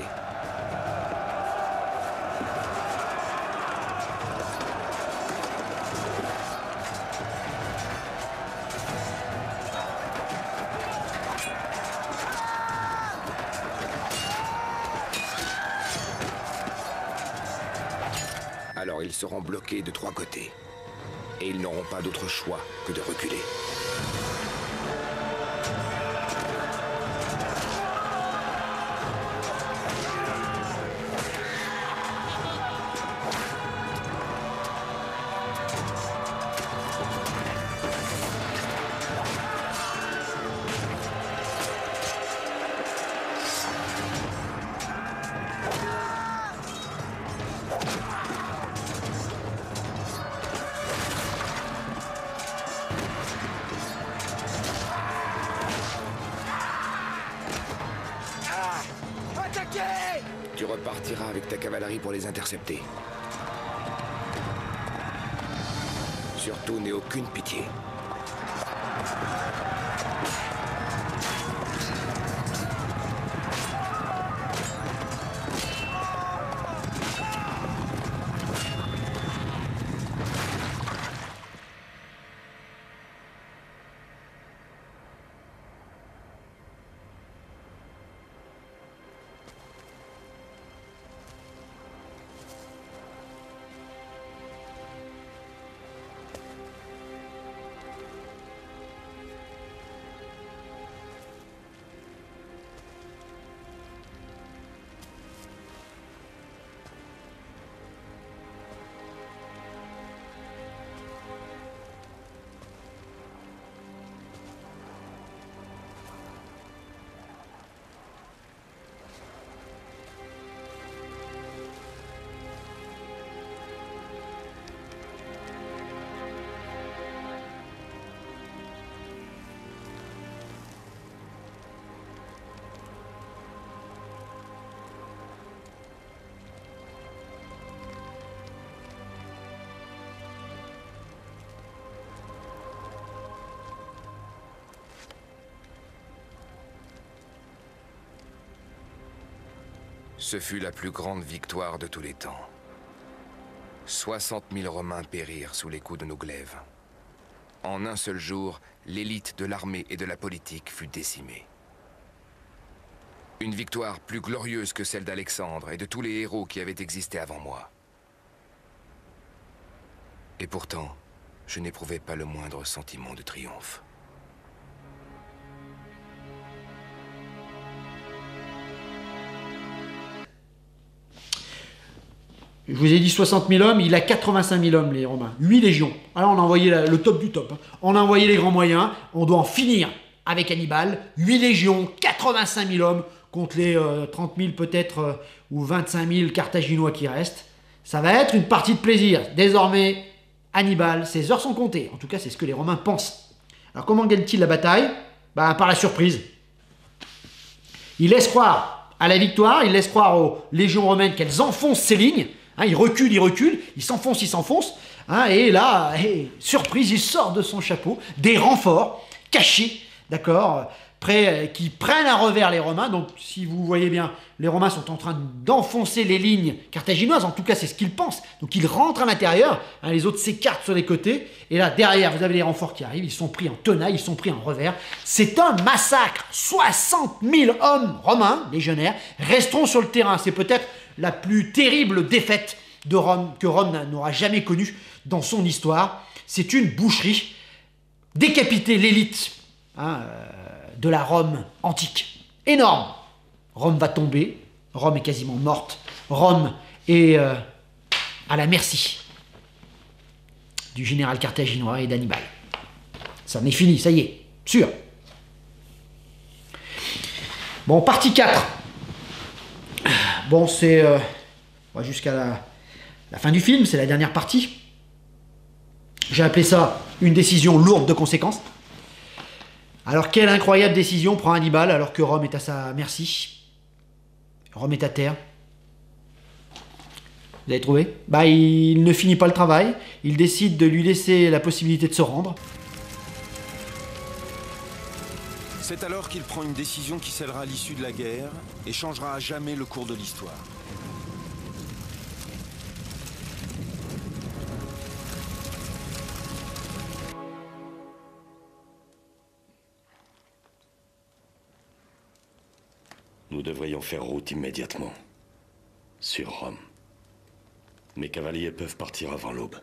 Alors ils seront bloqués de trois côtés. Et ils n'auront pas d'autre choix que de reculer. Tu repartiras avec ta cavalerie pour les intercepter. Surtout, n'aie aucune pitié. Ce fut la plus grande victoire de tous les temps. soixante mille Romains périrent sous les coups de nos glaives. En un seul jour, l'élite de l'armée et de la politique fut décimée. Une victoire plus glorieuse que celle d'Alexandre et de tous les héros qui avaient existé avant moi. Et pourtant, je n'éprouvais pas le moindre sentiment de triomphe. Je vous ai dit soixante mille hommes, il a quatre-vingt-cinq mille hommes, les Romains. huit légions. Alors on a envoyé la, le top du top. Hein. On a envoyé les grands moyens. On doit en finir avec Hannibal. huit légions, quatre-vingt-cinq mille hommes contre les euh, trente mille peut-être euh, ou vingt-cinq mille Carthaginois qui restent. Ça va être une partie de plaisir. Désormais, Hannibal, ses heures sont comptées. En tout cas, c'est ce que les Romains pensent. Alors comment gagne-t-il la bataille? Bah, par la surprise. Il laisse croire à la victoire, il laisse croire aux légions romaines qu'elles enfoncent ces lignes. Hein, il recule, il recule, il s'enfonce, il s'enfonce. Hein, et là, hey, surprise, il sort de son chapeau des renforts cachés, d'accord, prêts, qui prennent à revers les Romains. Donc, si vous voyez bien, les Romains sont en train d'enfoncer les lignes carthaginoises. En tout cas, c'est ce qu'ils pensent. Donc, ils rentrent à l'intérieur. Hein, les autres s'écartent sur les côtés. Et là, derrière, vous avez les renforts qui arrivent. Ils sont pris en tenaille, ils sont pris en revers. C'est un massacre. soixante mille hommes romains, légionnaires, resteront sur le terrain. C'est peut-être la plus terrible défaite de Rome que Rome n'aura jamais connue dans son histoire. C'est une boucherie. Décapiter l'élite hein, euh, de la Rome antique. Énorme. Rome va tomber. Rome est quasiment morte. Rome est euh, à la merci du général carthaginois et d'Hannibal. Ça en est fini, ça y est. Sûr. Bon, partie quatre. Bon, c'est euh, jusqu'à la, la fin du film, c'est la dernière partie. J'ai appelé ça une décision lourde de conséquences. Alors, quelle incroyable décision prend Hannibal alors que Rome est à sa merci. Rome est à terre. Vous avez trouvé? Bah, il ne finit pas le travail. Il décide de lui laisser la possibilité de se rendre. C'est alors qu'il prend une décision qui scellera l'issue de la guerre et changera à jamais le cours de l'histoire. Nous devrions faire route immédiatement. Sur Rome. Mes cavaliers peuvent partir avant l'aube.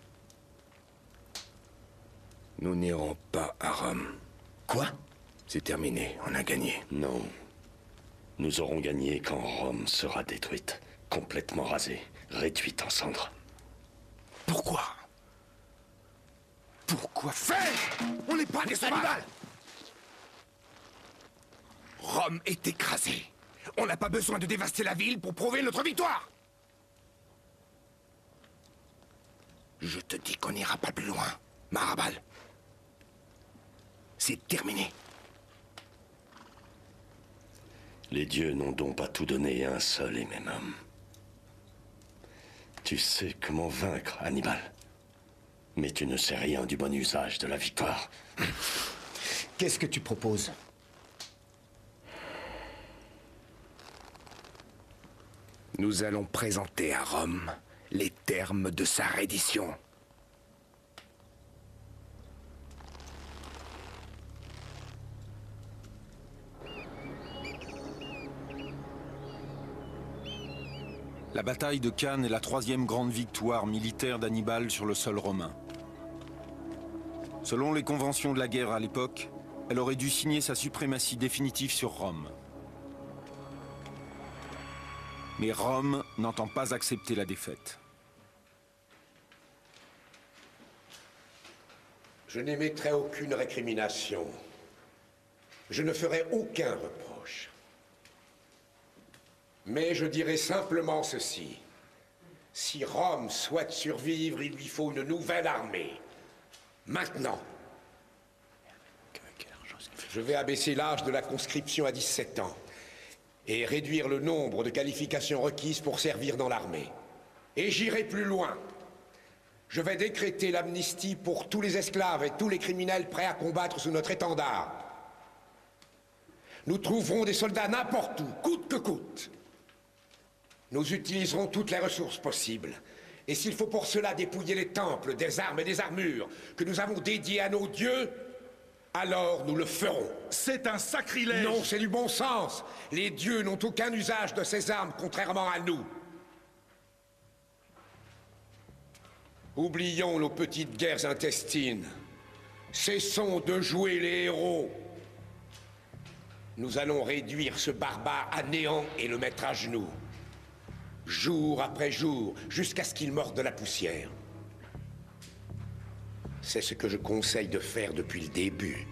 Nous n'irons pas à Rome. Quoi? C'est terminé, on a gagné. Non. Nous aurons gagné quand Rome sera détruite, complètement rasée, réduite en cendres. Pourquoi? Pourquoi faire? On n'est pas des sauvages! Rome est écrasée. On n'a pas besoin de dévaster la ville pour prouver notre victoire. Je te dis qu'on n'ira pas plus loin, Marabal. C'est terminé. Les dieux n'ont donc pas tout donné à un seul et même homme. Tu sais comment vaincre Hannibal. Mais tu ne sais rien du bon usage de la victoire. Qu'est-ce que tu proposes? Nous allons présenter à Rome les termes de sa reddition. La bataille de Cannes est la troisième grande victoire militaire d'Hannibal sur le sol romain. Selon les conventions de la guerre à l'époque, elle aurait dû signer sa suprématie définitive sur Rome. Mais Rome n'entend pas accepter la défaite. Je n'émettrai aucune récrimination. Je ne ferai aucun reproche. Mais je dirai simplement ceci. Si Rome souhaite survivre, il lui faut une nouvelle armée. Maintenant. Je vais abaisser l'âge de la conscription à dix-sept ans et réduire le nombre de qualifications requises pour servir dans l'armée. Et j'irai plus loin. Je vais décréter l'amnistie pour tous les esclaves et tous les criminels prêts à combattre sous notre étendard. Nous trouverons des soldats n'importe où, coûte que coûte. Nous utiliserons toutes les ressources possibles. Et s'il faut pour cela dépouiller les temples des armes et des armures que nous avons dédiés à nos dieux, alors nous le ferons. C'est un sacrilège! Non, c'est du bon sens. Les dieux n'ont aucun usage de ces armes, contrairement à nous. Oublions nos petites guerres intestines. Cessons de jouer les héros. Nous allons réduire ce barbare à néant et le mettre à genoux. Jour après jour, jusqu'à ce qu'il morde de la poussière. C'est ce que je conseille de faire depuis le début.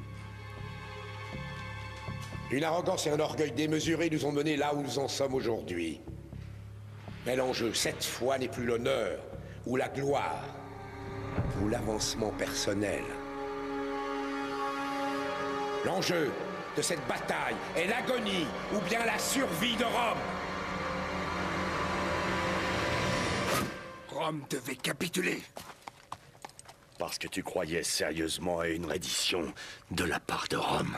Une arrogance et un orgueil démesurés nous ont menés là où nous en sommes aujourd'hui. Mais l'enjeu, cette fois, n'est plus l'honneur, ou la gloire, ou l'avancement personnel. L'enjeu de cette bataille est l'agonie, ou bien la survie de Rome. Rome devait capituler. Parce que tu croyais sérieusement à une reddition de la part de Rome.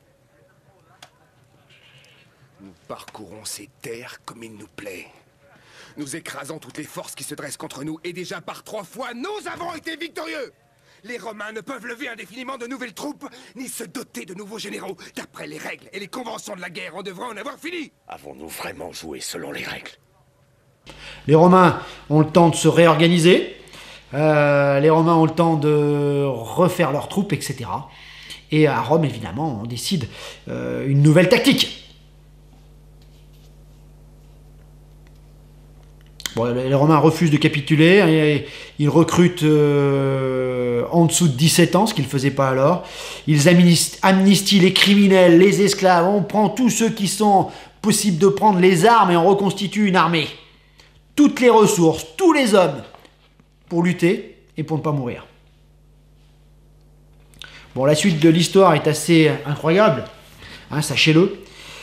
Nous parcourons ces terres comme il nous plaît. Nous écrasons toutes les forces qui se dressent contre nous, et déjà par trois fois, nous avons été victorieux. Les Romains ne peuvent lever indéfiniment de nouvelles troupes, ni se doter de nouveaux généraux. D'après les règles et les conventions de la guerre, on devrait en avoir fini. Avons-nous vraiment joué selon les règles? Les Romains ont le temps de se réorganiser, euh, les Romains ont le temps de refaire leurs troupes, et cetera. Et à Rome, évidemment, on décide euh, une nouvelle tactique. Bon, les Romains refusent de capituler, et ils recrutent euh, en dessous de dix-sept ans, ce qu'ils ne faisaient pas alors. Ils amnistient les criminels, les esclaves, on prend tous ceux qui sont possibles de prendre les armes et on reconstitue une armée. Toutes les ressources, tous les hommes, pour lutter et pour ne pas mourir. Bon, la suite de l'histoire est assez incroyable, hein, sachez-le.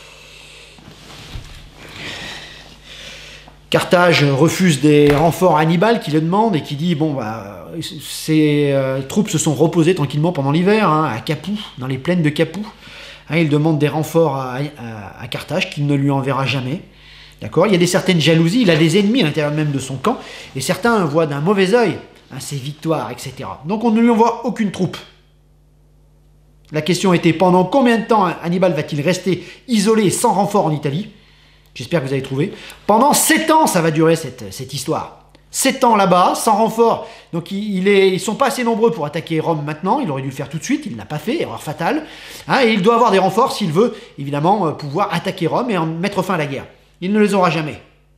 Carthage refuse des renforts à Hannibal qui le demande et qui dit bon bah ses euh, troupes se sont reposées tranquillement pendant l'hiver hein, à Capoue, dans les plaines de Capoue. Hein, il demande des renforts à, à, à Carthage qu'il ne lui enverra jamais. D'accord ? Il y a des certaines jalousies, il a des ennemis à l'intérieur même de son camp et certains voient d'un mauvais œil hein, ses victoires, et cetera. Donc on ne lui envoie aucune troupe. La question était pendant combien de temps Hannibal va-t-il rester isolé sans renfort en Italie ? J'espère que vous avez trouvé. Pendant sept ans, ça va durer cette, cette histoire. sept ans là-bas, sans renfort. Donc il, il est, ils ne sont pas assez nombreux pour attaquer Rome maintenant. Il aurait dû le faire tout de suite, il ne l'a pas fait, erreur fatale. Hein, et il doit avoir des renforts s'il veut, évidemment, pouvoir attaquer Rome et en mettre fin à la guerre. Il ne les aura jamais.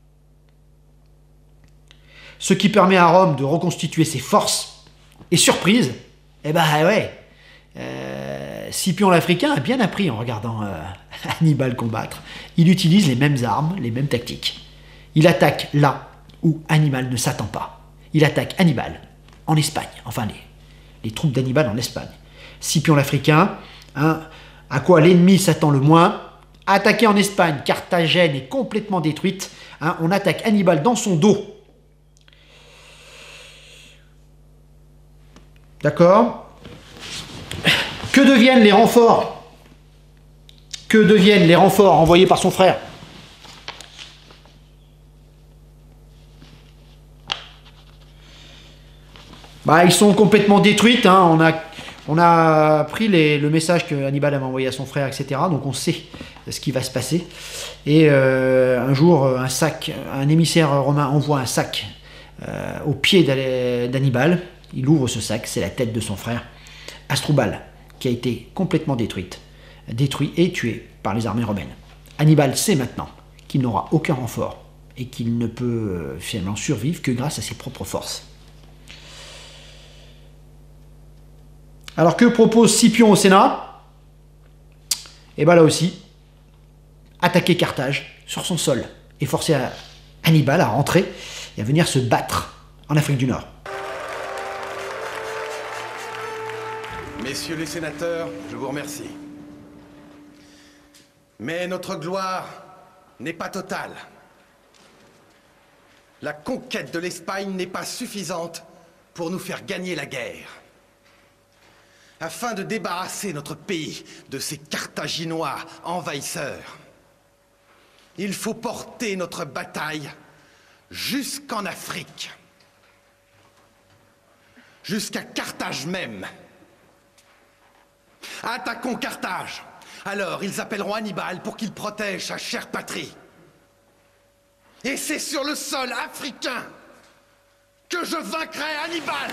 Ce qui permet à Rome de reconstituer ses forces. Et surprise, eh ben ouais, euh, Scipion l'Africain a bien appris en regardant euh, Hannibal combattre. Il utilise les mêmes armes, les mêmes tactiques. Il attaque là où Hannibal ne s'attend pas. Il attaque Hannibal en Espagne, enfin les, les troupes d'Hannibal en Espagne. Scipion l'Africain, hein, à quoi l'ennemi s'attend le moins, attaqué en Espagne, Carthagène est complètement détruite. Hein, on attaque Hannibal dans son dos. D'accord ? Que deviennent les renforts ? Que deviennent les renforts envoyés par son frère ? Bah, ils sont complètement détruits. Hein. On a, on a pris les, le message que Hannibal avait envoyé à son frère, et cetera. Donc on sait ce qui va se passer. Et euh, un jour, un sac, un émissaire romain envoie un sac euh, au pied d'Hannibal. Il ouvre ce sac, c'est la tête de son frère, Hasdrubal, qui a été complètement détruite. détruit et tué par les armées romaines. Hannibal sait maintenant qu'il n'aura aucun renfort et qu'il ne peut euh, finalement survivre que grâce à ses propres forces. Alors que propose Scipion au Sénat ? Et bien là aussi, attaquer Carthage sur son sol et forcer à Hannibal à rentrer et à venir se battre en Afrique du Nord. Messieurs les sénateurs, je vous remercie. Mais notre gloire n'est pas totale. La conquête de l'Espagne n'est pas suffisante pour nous faire gagner la guerre. Afin de débarrasser notre pays de ces Carthaginois envahisseurs, Il faut porter notre bataille jusqu'en Afrique. Jusqu'à Carthage même. Attaquons Carthage. Alors ils appelleront Hannibal pour qu'il protège sa chère patrie. Et c'est sur le sol africain que je vaincrai Hannibal.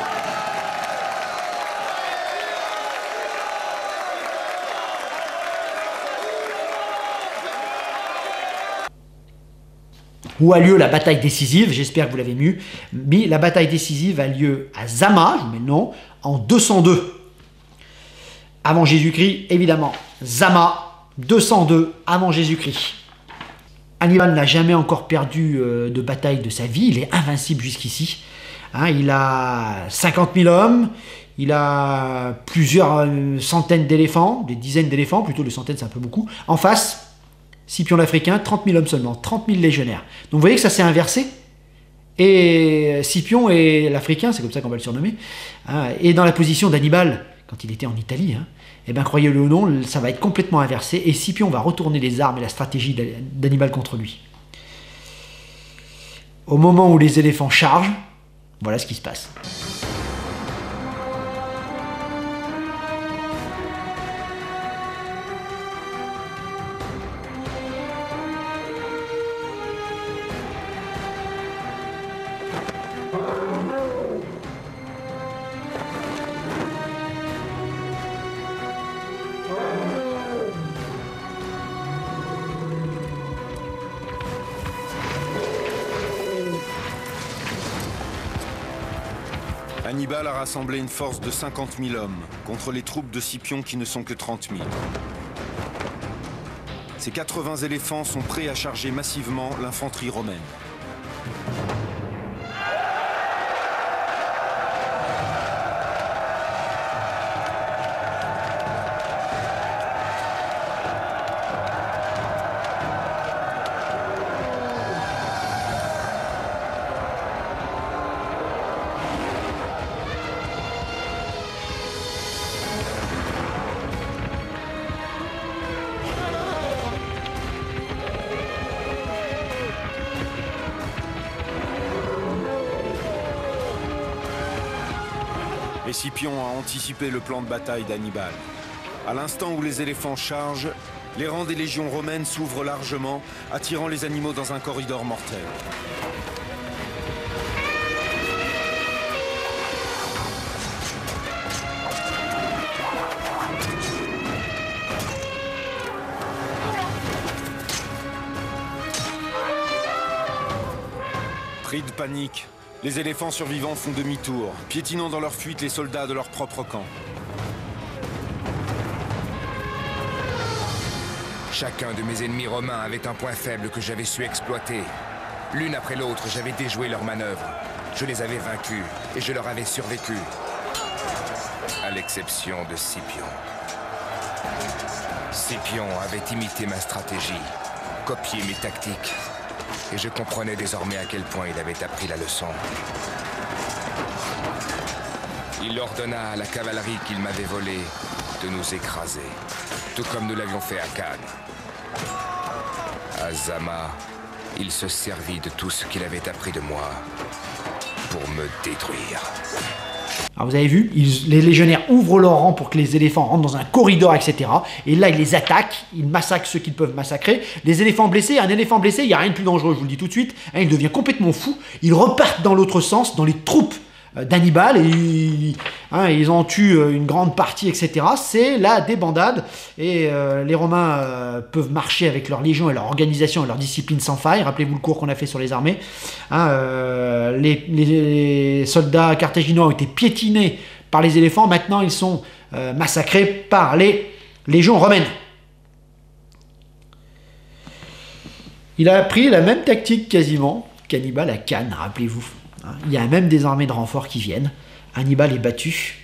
Où a lieu la bataille décisive, j'espère que vous l'avez mis, mais la bataille décisive a lieu à Zama, je vous mets le nom, en deux cent deux. Avant Jésus-Christ, évidemment. Zama, deux cent deux, avant Jésus-Christ. Hannibal n'a jamais encore perdu euh, de bataille de sa vie, il est invincible jusqu'ici. Hein, il a cinquante mille hommes, il a plusieurs euh, centaines d'éléphants, des dizaines d'éléphants, plutôt les centaines c'est un peu beaucoup. En face, Scipion l'Africain, trente mille hommes seulement, trente mille légionnaires. Donc vous voyez que ça s'est inversé. Et Scipion et l'Africain, c'est comme ça qu'on va le surnommer, hein, est dans la position d'Hannibal quand il était en Italie. Hein. Et bien croyez-le ou non, ça va être complètement inversé et Scipion va retourner les armes et la stratégie d'Hannibal contre lui. Au moment où les éléphants chargent, voilà ce qui se passe. Hannibal a rassemblé une force de cinquante mille hommes contre les troupes de Scipion qui ne sont que trente mille. Ces quatre-vingts éléphants sont prêts à charger massivement l'infanterie romaine. Et Scipion a anticipé le plan de bataille d'Hannibal. À l'instant où les éléphants chargent, les rangs des légions romaines s'ouvrent largement, attirant les animaux dans un corridor mortel. Pris de panique, les éléphants survivants font demi-tour, piétinant dans leur fuite les soldats de leur propre camp. Chacun de mes ennemis romains avait un point faible que j'avais su exploiter. L'une après l'autre, j'avais déjoué leurs manœuvres. Je les avais vaincus et je leur avais survécu. À l'exception de Scipion. Scipion avait imité ma stratégie, copié mes tactiques. Et je comprenais désormais à quel point il avait appris la leçon. Il ordonna à la cavalerie qu'il m'avait volée de nous écraser, tout comme nous l'avions fait à Cannes. À Zama, il se servit de tout ce qu'il avait appris de moi pour me détruire. Alors vous avez vu, ils, les légionnaires ouvrent leurs rangs pour que les éléphants rentrent dans un corridor, et cetera. Et là, ils les attaquent, ils massacrent ceux qu'ils peuvent massacrer. Les éléphants blessés, un éléphant blessé, il n'y a rien de plus dangereux, je vous le dis tout de suite. Hein, il devient complètement fou. Ils repartent dans l'autre sens, dans les troupes d'Hannibal, et hein, ils en tuent une grande partie, et cetera. C'est la débandade, et euh, les Romains euh, peuvent marcher avec leur légion et leur organisation et leur discipline sans faille. Rappelez-vous le cours qu'on a fait sur les armées. Hein, euh, les, les, les soldats carthaginois ont été piétinés par les éléphants, maintenant ils sont euh, massacrés par les légions romaines. Il a appris la même tactique quasiment qu'Hannibal à Cannes, rappelez-vous. Il y a même des armées de renfort qui viennent. Hannibal est battu.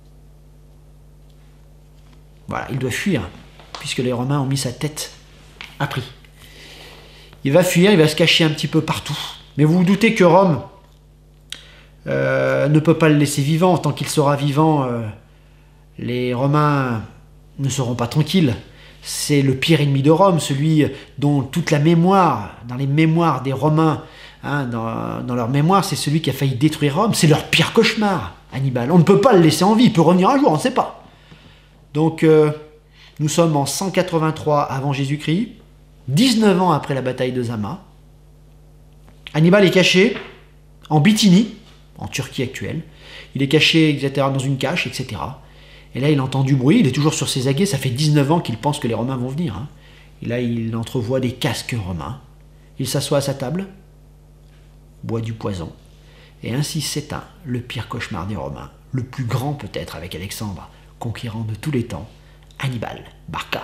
Voilà, il doit fuir, puisque les Romains ont mis sa tête à prix. Il va fuir, il va se cacher un petit peu partout. Mais vous vous doutez que Rome euh, ne peut pas le laisser vivant. Tant qu'il sera vivant, euh, les Romains ne seront pas tranquilles. c'est le pire ennemi de Rome, celui dont toute la mémoire, dans les mémoires des Romains, hein, dans, dans leur mémoire, c'est celui qui a failli détruire Rome, c'est leur pire cauchemar, Hannibal. On ne peut pas le laisser en vie, il peut revenir un jour, on ne sait pas. Donc, euh, nous sommes en cent quatre-vingt-trois avant Jésus-Christ, dix-neuf ans après la bataille de Zama. Hannibal est caché en Bithynie, en Turquie actuelle. Il est caché, et cetera, dans une cache, et cetera. Et là, il entend du bruit, il est toujours sur ses aguets, ça fait dix-neuf ans qu'il pense que les Romains vont venir. Hein. Et là, il entrevoit des casques romains. Il s'assoit à sa table, boit du poison, et ainsi s'éteint le pire cauchemar des Romains, le plus grand peut-être avec Alexandre, conquérant de tous les temps, Hannibal Barca.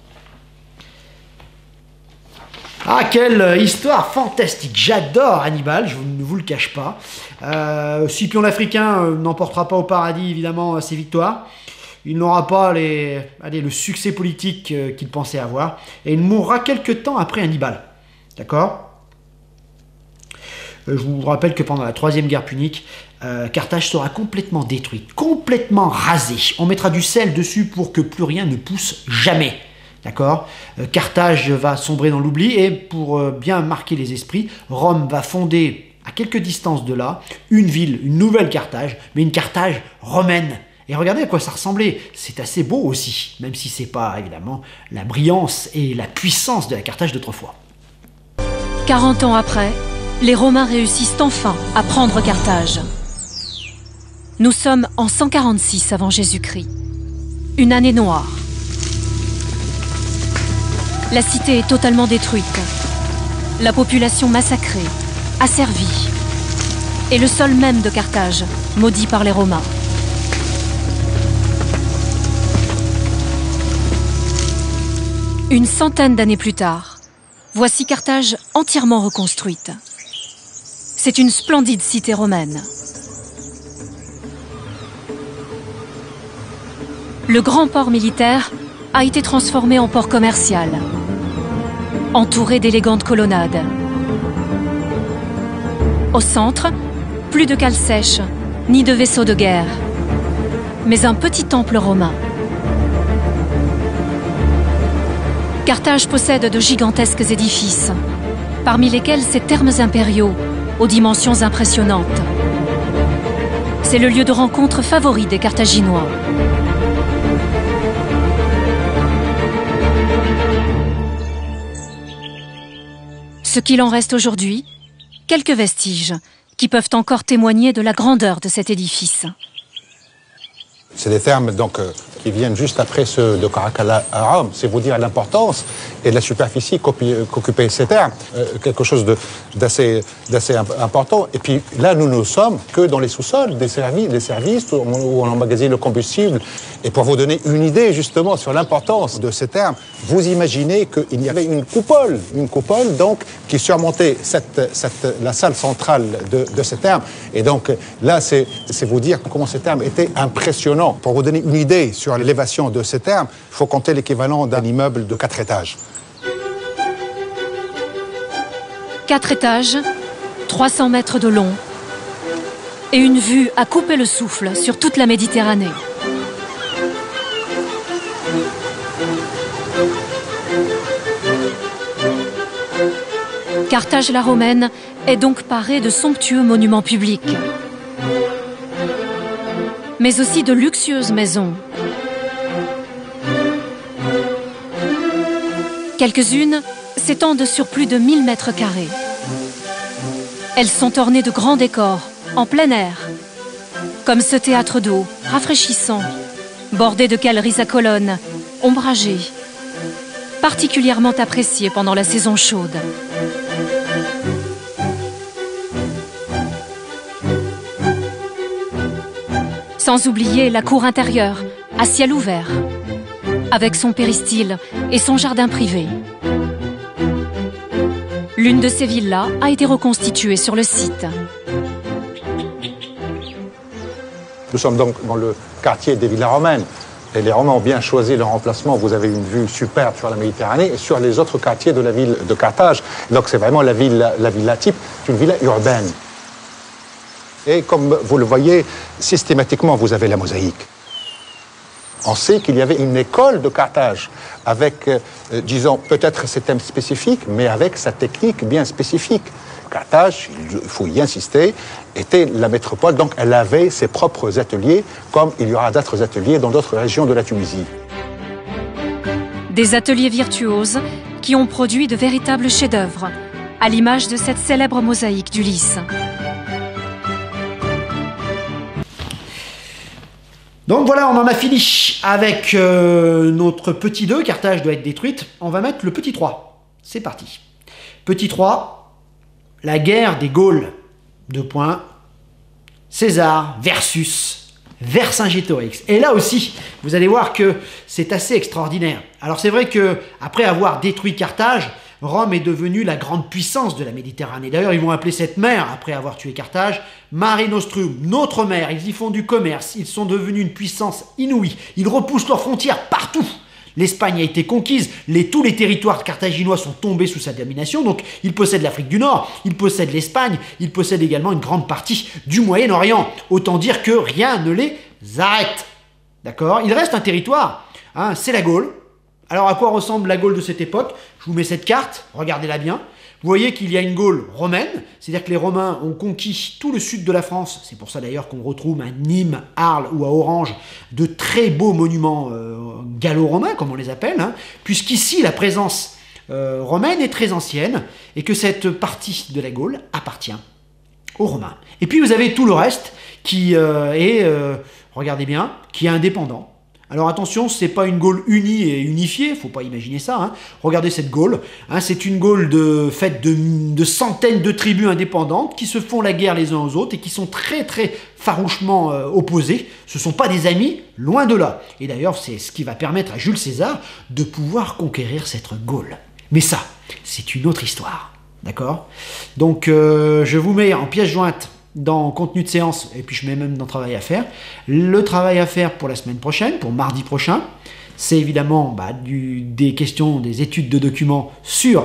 Ah, quelle histoire fantastique! J'adore Hannibal, je ne vous le cache pas. Euh, Scipion l'Africain euh, n'emportera pas au paradis, évidemment, ses victoires. Il n'aura pas les, allez, le succès politique euh, qu'il pensait avoir. Et il mourra quelque temps après Hannibal. D'accord? euh, Je vous rappelle que pendant la troisième guerre punique, euh, Carthage sera complètement détruite, complètement rasée. On mettra du sel dessus pour que plus rien ne pousse jamais. D'accord? euh, Carthage va sombrer dans l'oubli et pour euh, bien marquer les esprits, Rome va fonder à quelques distances de là une ville, une nouvelle Carthage, mais une Carthage romaine. Et regardez à quoi ça ressemblait. C'est assez beau aussi, même si c'est pas évidemment la brillance et la puissance de la Carthage d'autrefois. quarante ans après, les Romains réussissent enfin à prendre Carthage. Nous sommes en cent quarante-six avant Jésus-Christ. Une année noire. La cité est totalement détruite. La population massacrée, asservie. Et le sol même de Carthage, maudit par les Romains. Une centaine d'années plus tard, voici Carthage entièrement reconstruite. C'est une splendide cité romaine. Le grand port militaire a été transformé en port commercial, entouré d'élégantes colonnades. Au centre, plus de cales sèches, ni de vaisseaux de guerre, mais un petit temple romain. Carthage possède de gigantesques édifices, parmi lesquels ses thermes impériaux, aux dimensions impressionnantes. C'est le lieu de rencontre favori des Carthaginois. Ce qu'il en reste aujourd'hui, quelques vestiges qui peuvent encore témoigner de la grandeur de cet édifice. C'est des termes donc, euh, qui viennent juste après ceux de Caracalla à Rome. C'est vous dire l'importance et la superficie qu'occupaient ces termes. Euh, quelque chose d'assez important. Et puis là, nous ne sommes que dans les sous-sols des services, des services où on emmagasine le combustible. Et pour vous donner une idée justement sur l'importance de ces termes, vous imaginez qu'il y avait une coupole, une coupole donc qui surmontait cette, cette, la salle centrale de, de ces termes. Et donc là, c'est vous dire comment ces termes étaient impressionnants. Pour vous donner une idée sur l'élévation de ces termes, il faut compter l'équivalent d'un immeuble de quatre étages. Quatre étages, trois cents mètres de long, et une vue à couper le souffle sur toute la Méditerranée. Carthage la Romaine est donc parée de somptueux monuments publics, mais aussi de luxueuses maisons. Quelques-unes s'étendent sur plus de mille mètres carrés. Elles sont ornées de grands décors, en plein air, comme ce théâtre d'eau, rafraîchissant, bordé de galeries à colonnes, ombragées, particulièrement apprécié pendant la saison chaude. Sans oublier la cour intérieure, à ciel ouvert, avec son péristyle et son jardin privé. L'une de ces villas a été reconstituée sur le site. Nous sommes donc dans le quartier des villas romaines. Et les Romains ont bien choisi leur emplacement. Vous avez une vue superbe sur la Méditerranée et sur les autres quartiers de la ville de Carthage. Donc c'est vraiment la villa, la villa type, c'est une villa urbaine. Et comme vous le voyez, systématiquement, vous avez la mosaïque. On sait qu'il y avait une école de Carthage avec, euh, disons, peut-être ses thèmes spécifiques, mais avec sa technique bien spécifique. Carthage, il faut y insister, était la métropole, donc elle avait ses propres ateliers, comme il y aura d'autres ateliers dans d'autres régions de la Tunisie. Des ateliers virtuoses qui ont produit de véritables chefs-d'œuvre, à l'image de cette célèbre mosaïque d'Ulysse. Donc voilà, on en a fini avec euh, notre petit deux, Carthage doit être détruite. On va mettre le petit trois. C'est parti. Petit trois, la guerre des Gaules. Deux points. César versus Vercingétorix. Et là aussi, vous allez voir que c'est assez extraordinaire. Alors c'est vrai que après avoir détruit Carthage, Rome est devenue la grande puissance de la Méditerranée. D'ailleurs, ils vont appeler cette mer, après avoir tué Carthage, Mare Nostrum, notre mer. Ils y font du commerce, ils sont devenus une puissance inouïe. Ils repoussent leurs frontières partout. L'Espagne a été conquise, les, tous les territoires carthaginois sont tombés sous sa domination, donc ils possèdent l'Afrique du Nord, ils possèdent l'Espagne, ils possèdent également une grande partie du Moyen-Orient. Autant dire que rien ne les arrête. D'accord? Il reste un territoire, hein, c'est la Gaule. Alors à quoi ressemble la Gaule de cette époque? Je vous mets cette carte, regardez-la bien. Vous voyez qu'il y a une Gaule romaine, c'est-à-dire que les Romains ont conquis tout le sud de la France. C'est pour ça d'ailleurs qu'on retrouve à Nîmes, Arles ou à Orange de très beaux monuments euh, gallo-romains, comme on les appelle, hein, puisqu'ici la présence euh, romaine est très ancienne et que cette partie de la Gaule appartient aux Romains. Et puis vous avez tout le reste qui euh, est, euh, regardez bien, qui est indépendant. Alors attention, c'est pas une Gaule unie et unifiée, faut pas imaginer ça. Hein. Regardez cette Gaule, hein, c'est une Gaule de, faite de, de centaines de tribus indépendantes qui se font la guerre les uns aux autres et qui sont très très farouchement euh, opposés. Ce sont pas des amis, loin de là. Et d'ailleurs, c'est ce qui va permettre à Jules César de pouvoir conquérir cette Gaule. Mais ça, c'est une autre histoire, d'accord? Donc, euh, je vous mets en pièce jointe dans contenu de séance, et puis je mets même dans travail à faire. Le travail à faire pour la semaine prochaine, pour mardi prochain, c'est évidemment bah, du, des questions, des études de documents sur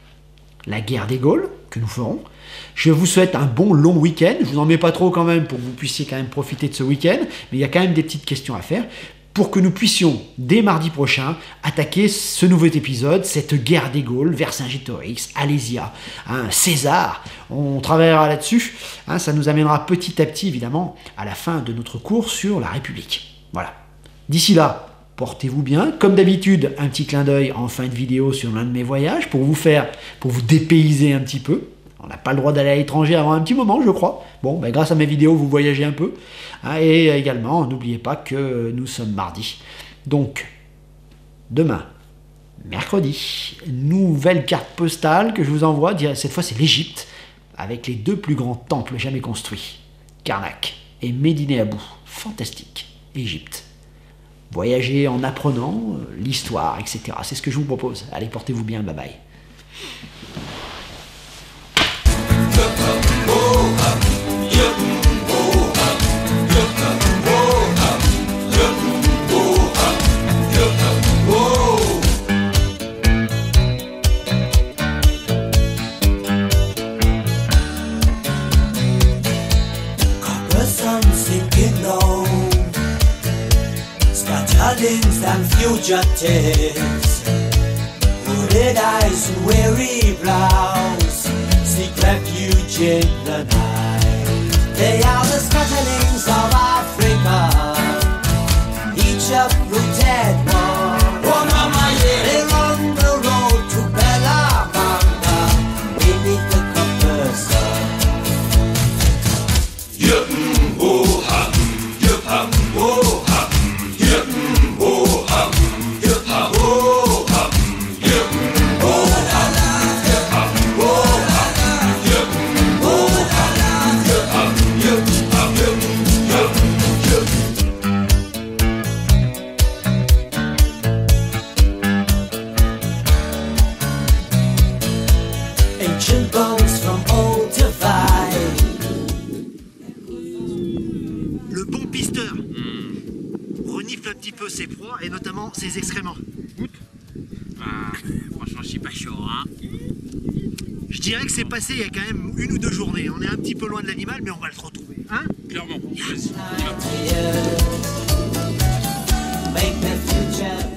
la guerre des Gaules, que nous ferons. Je vous souhaite un bon long week-end. Je vous en mets pas trop quand même pour que vous puissiez quand même profiter de ce week-end, mais il y a quand même des petites questions à faire pour que nous puissions, dès mardi prochain, attaquer ce nouveau épisode, cette guerre des Gaules, Vercingétorix, Alésia, hein, César. On travaillera là-dessus. Hein, ça nous amènera petit à petit, évidemment, à la fin de notre cours sur la République. Voilà. D'ici là, portez-vous bien. Comme d'habitude, un petit clin d'œil en fin de vidéo sur l'un de mes voyages pour vous faire, pour vous dépayser un petit peu. On n'a pas le droit d'aller à l'étranger avant un petit moment, je crois. Bon, ben, grâce à mes vidéos, vous voyagez un peu. Hein, et également, n'oubliez pas que nous sommes mardi. Donc, demain, mercredi, nouvelle carte postale que je vous envoie. Cette fois, c'est l'Égypte, avec les deux plus grands temples jamais construits. Karnak et Médine Abou. Fantastique. Égypte. Voyager en apprenant l'histoire, et cetera. C'est ce que je vous propose. Allez, portez-vous bien. Bye bye. And fugitives, hooded eyes and weary brows, seek refuge in the night. They are the scatterlings of Africa, each uprooted one. They're on the road to Bella Banda, beneath the copper sun. Yup, oh, ha, yup, ha, oh, ha, yup. Ses proies et notamment ses excréments. Ah, franchement, je suis pas chaud, hein. Je dirais que c'est passé il y a quand même une ou deux journées. On est un petit peu loin de l'animal, mais on va le retrouver. Hein? Clairement. Vas-y. make the future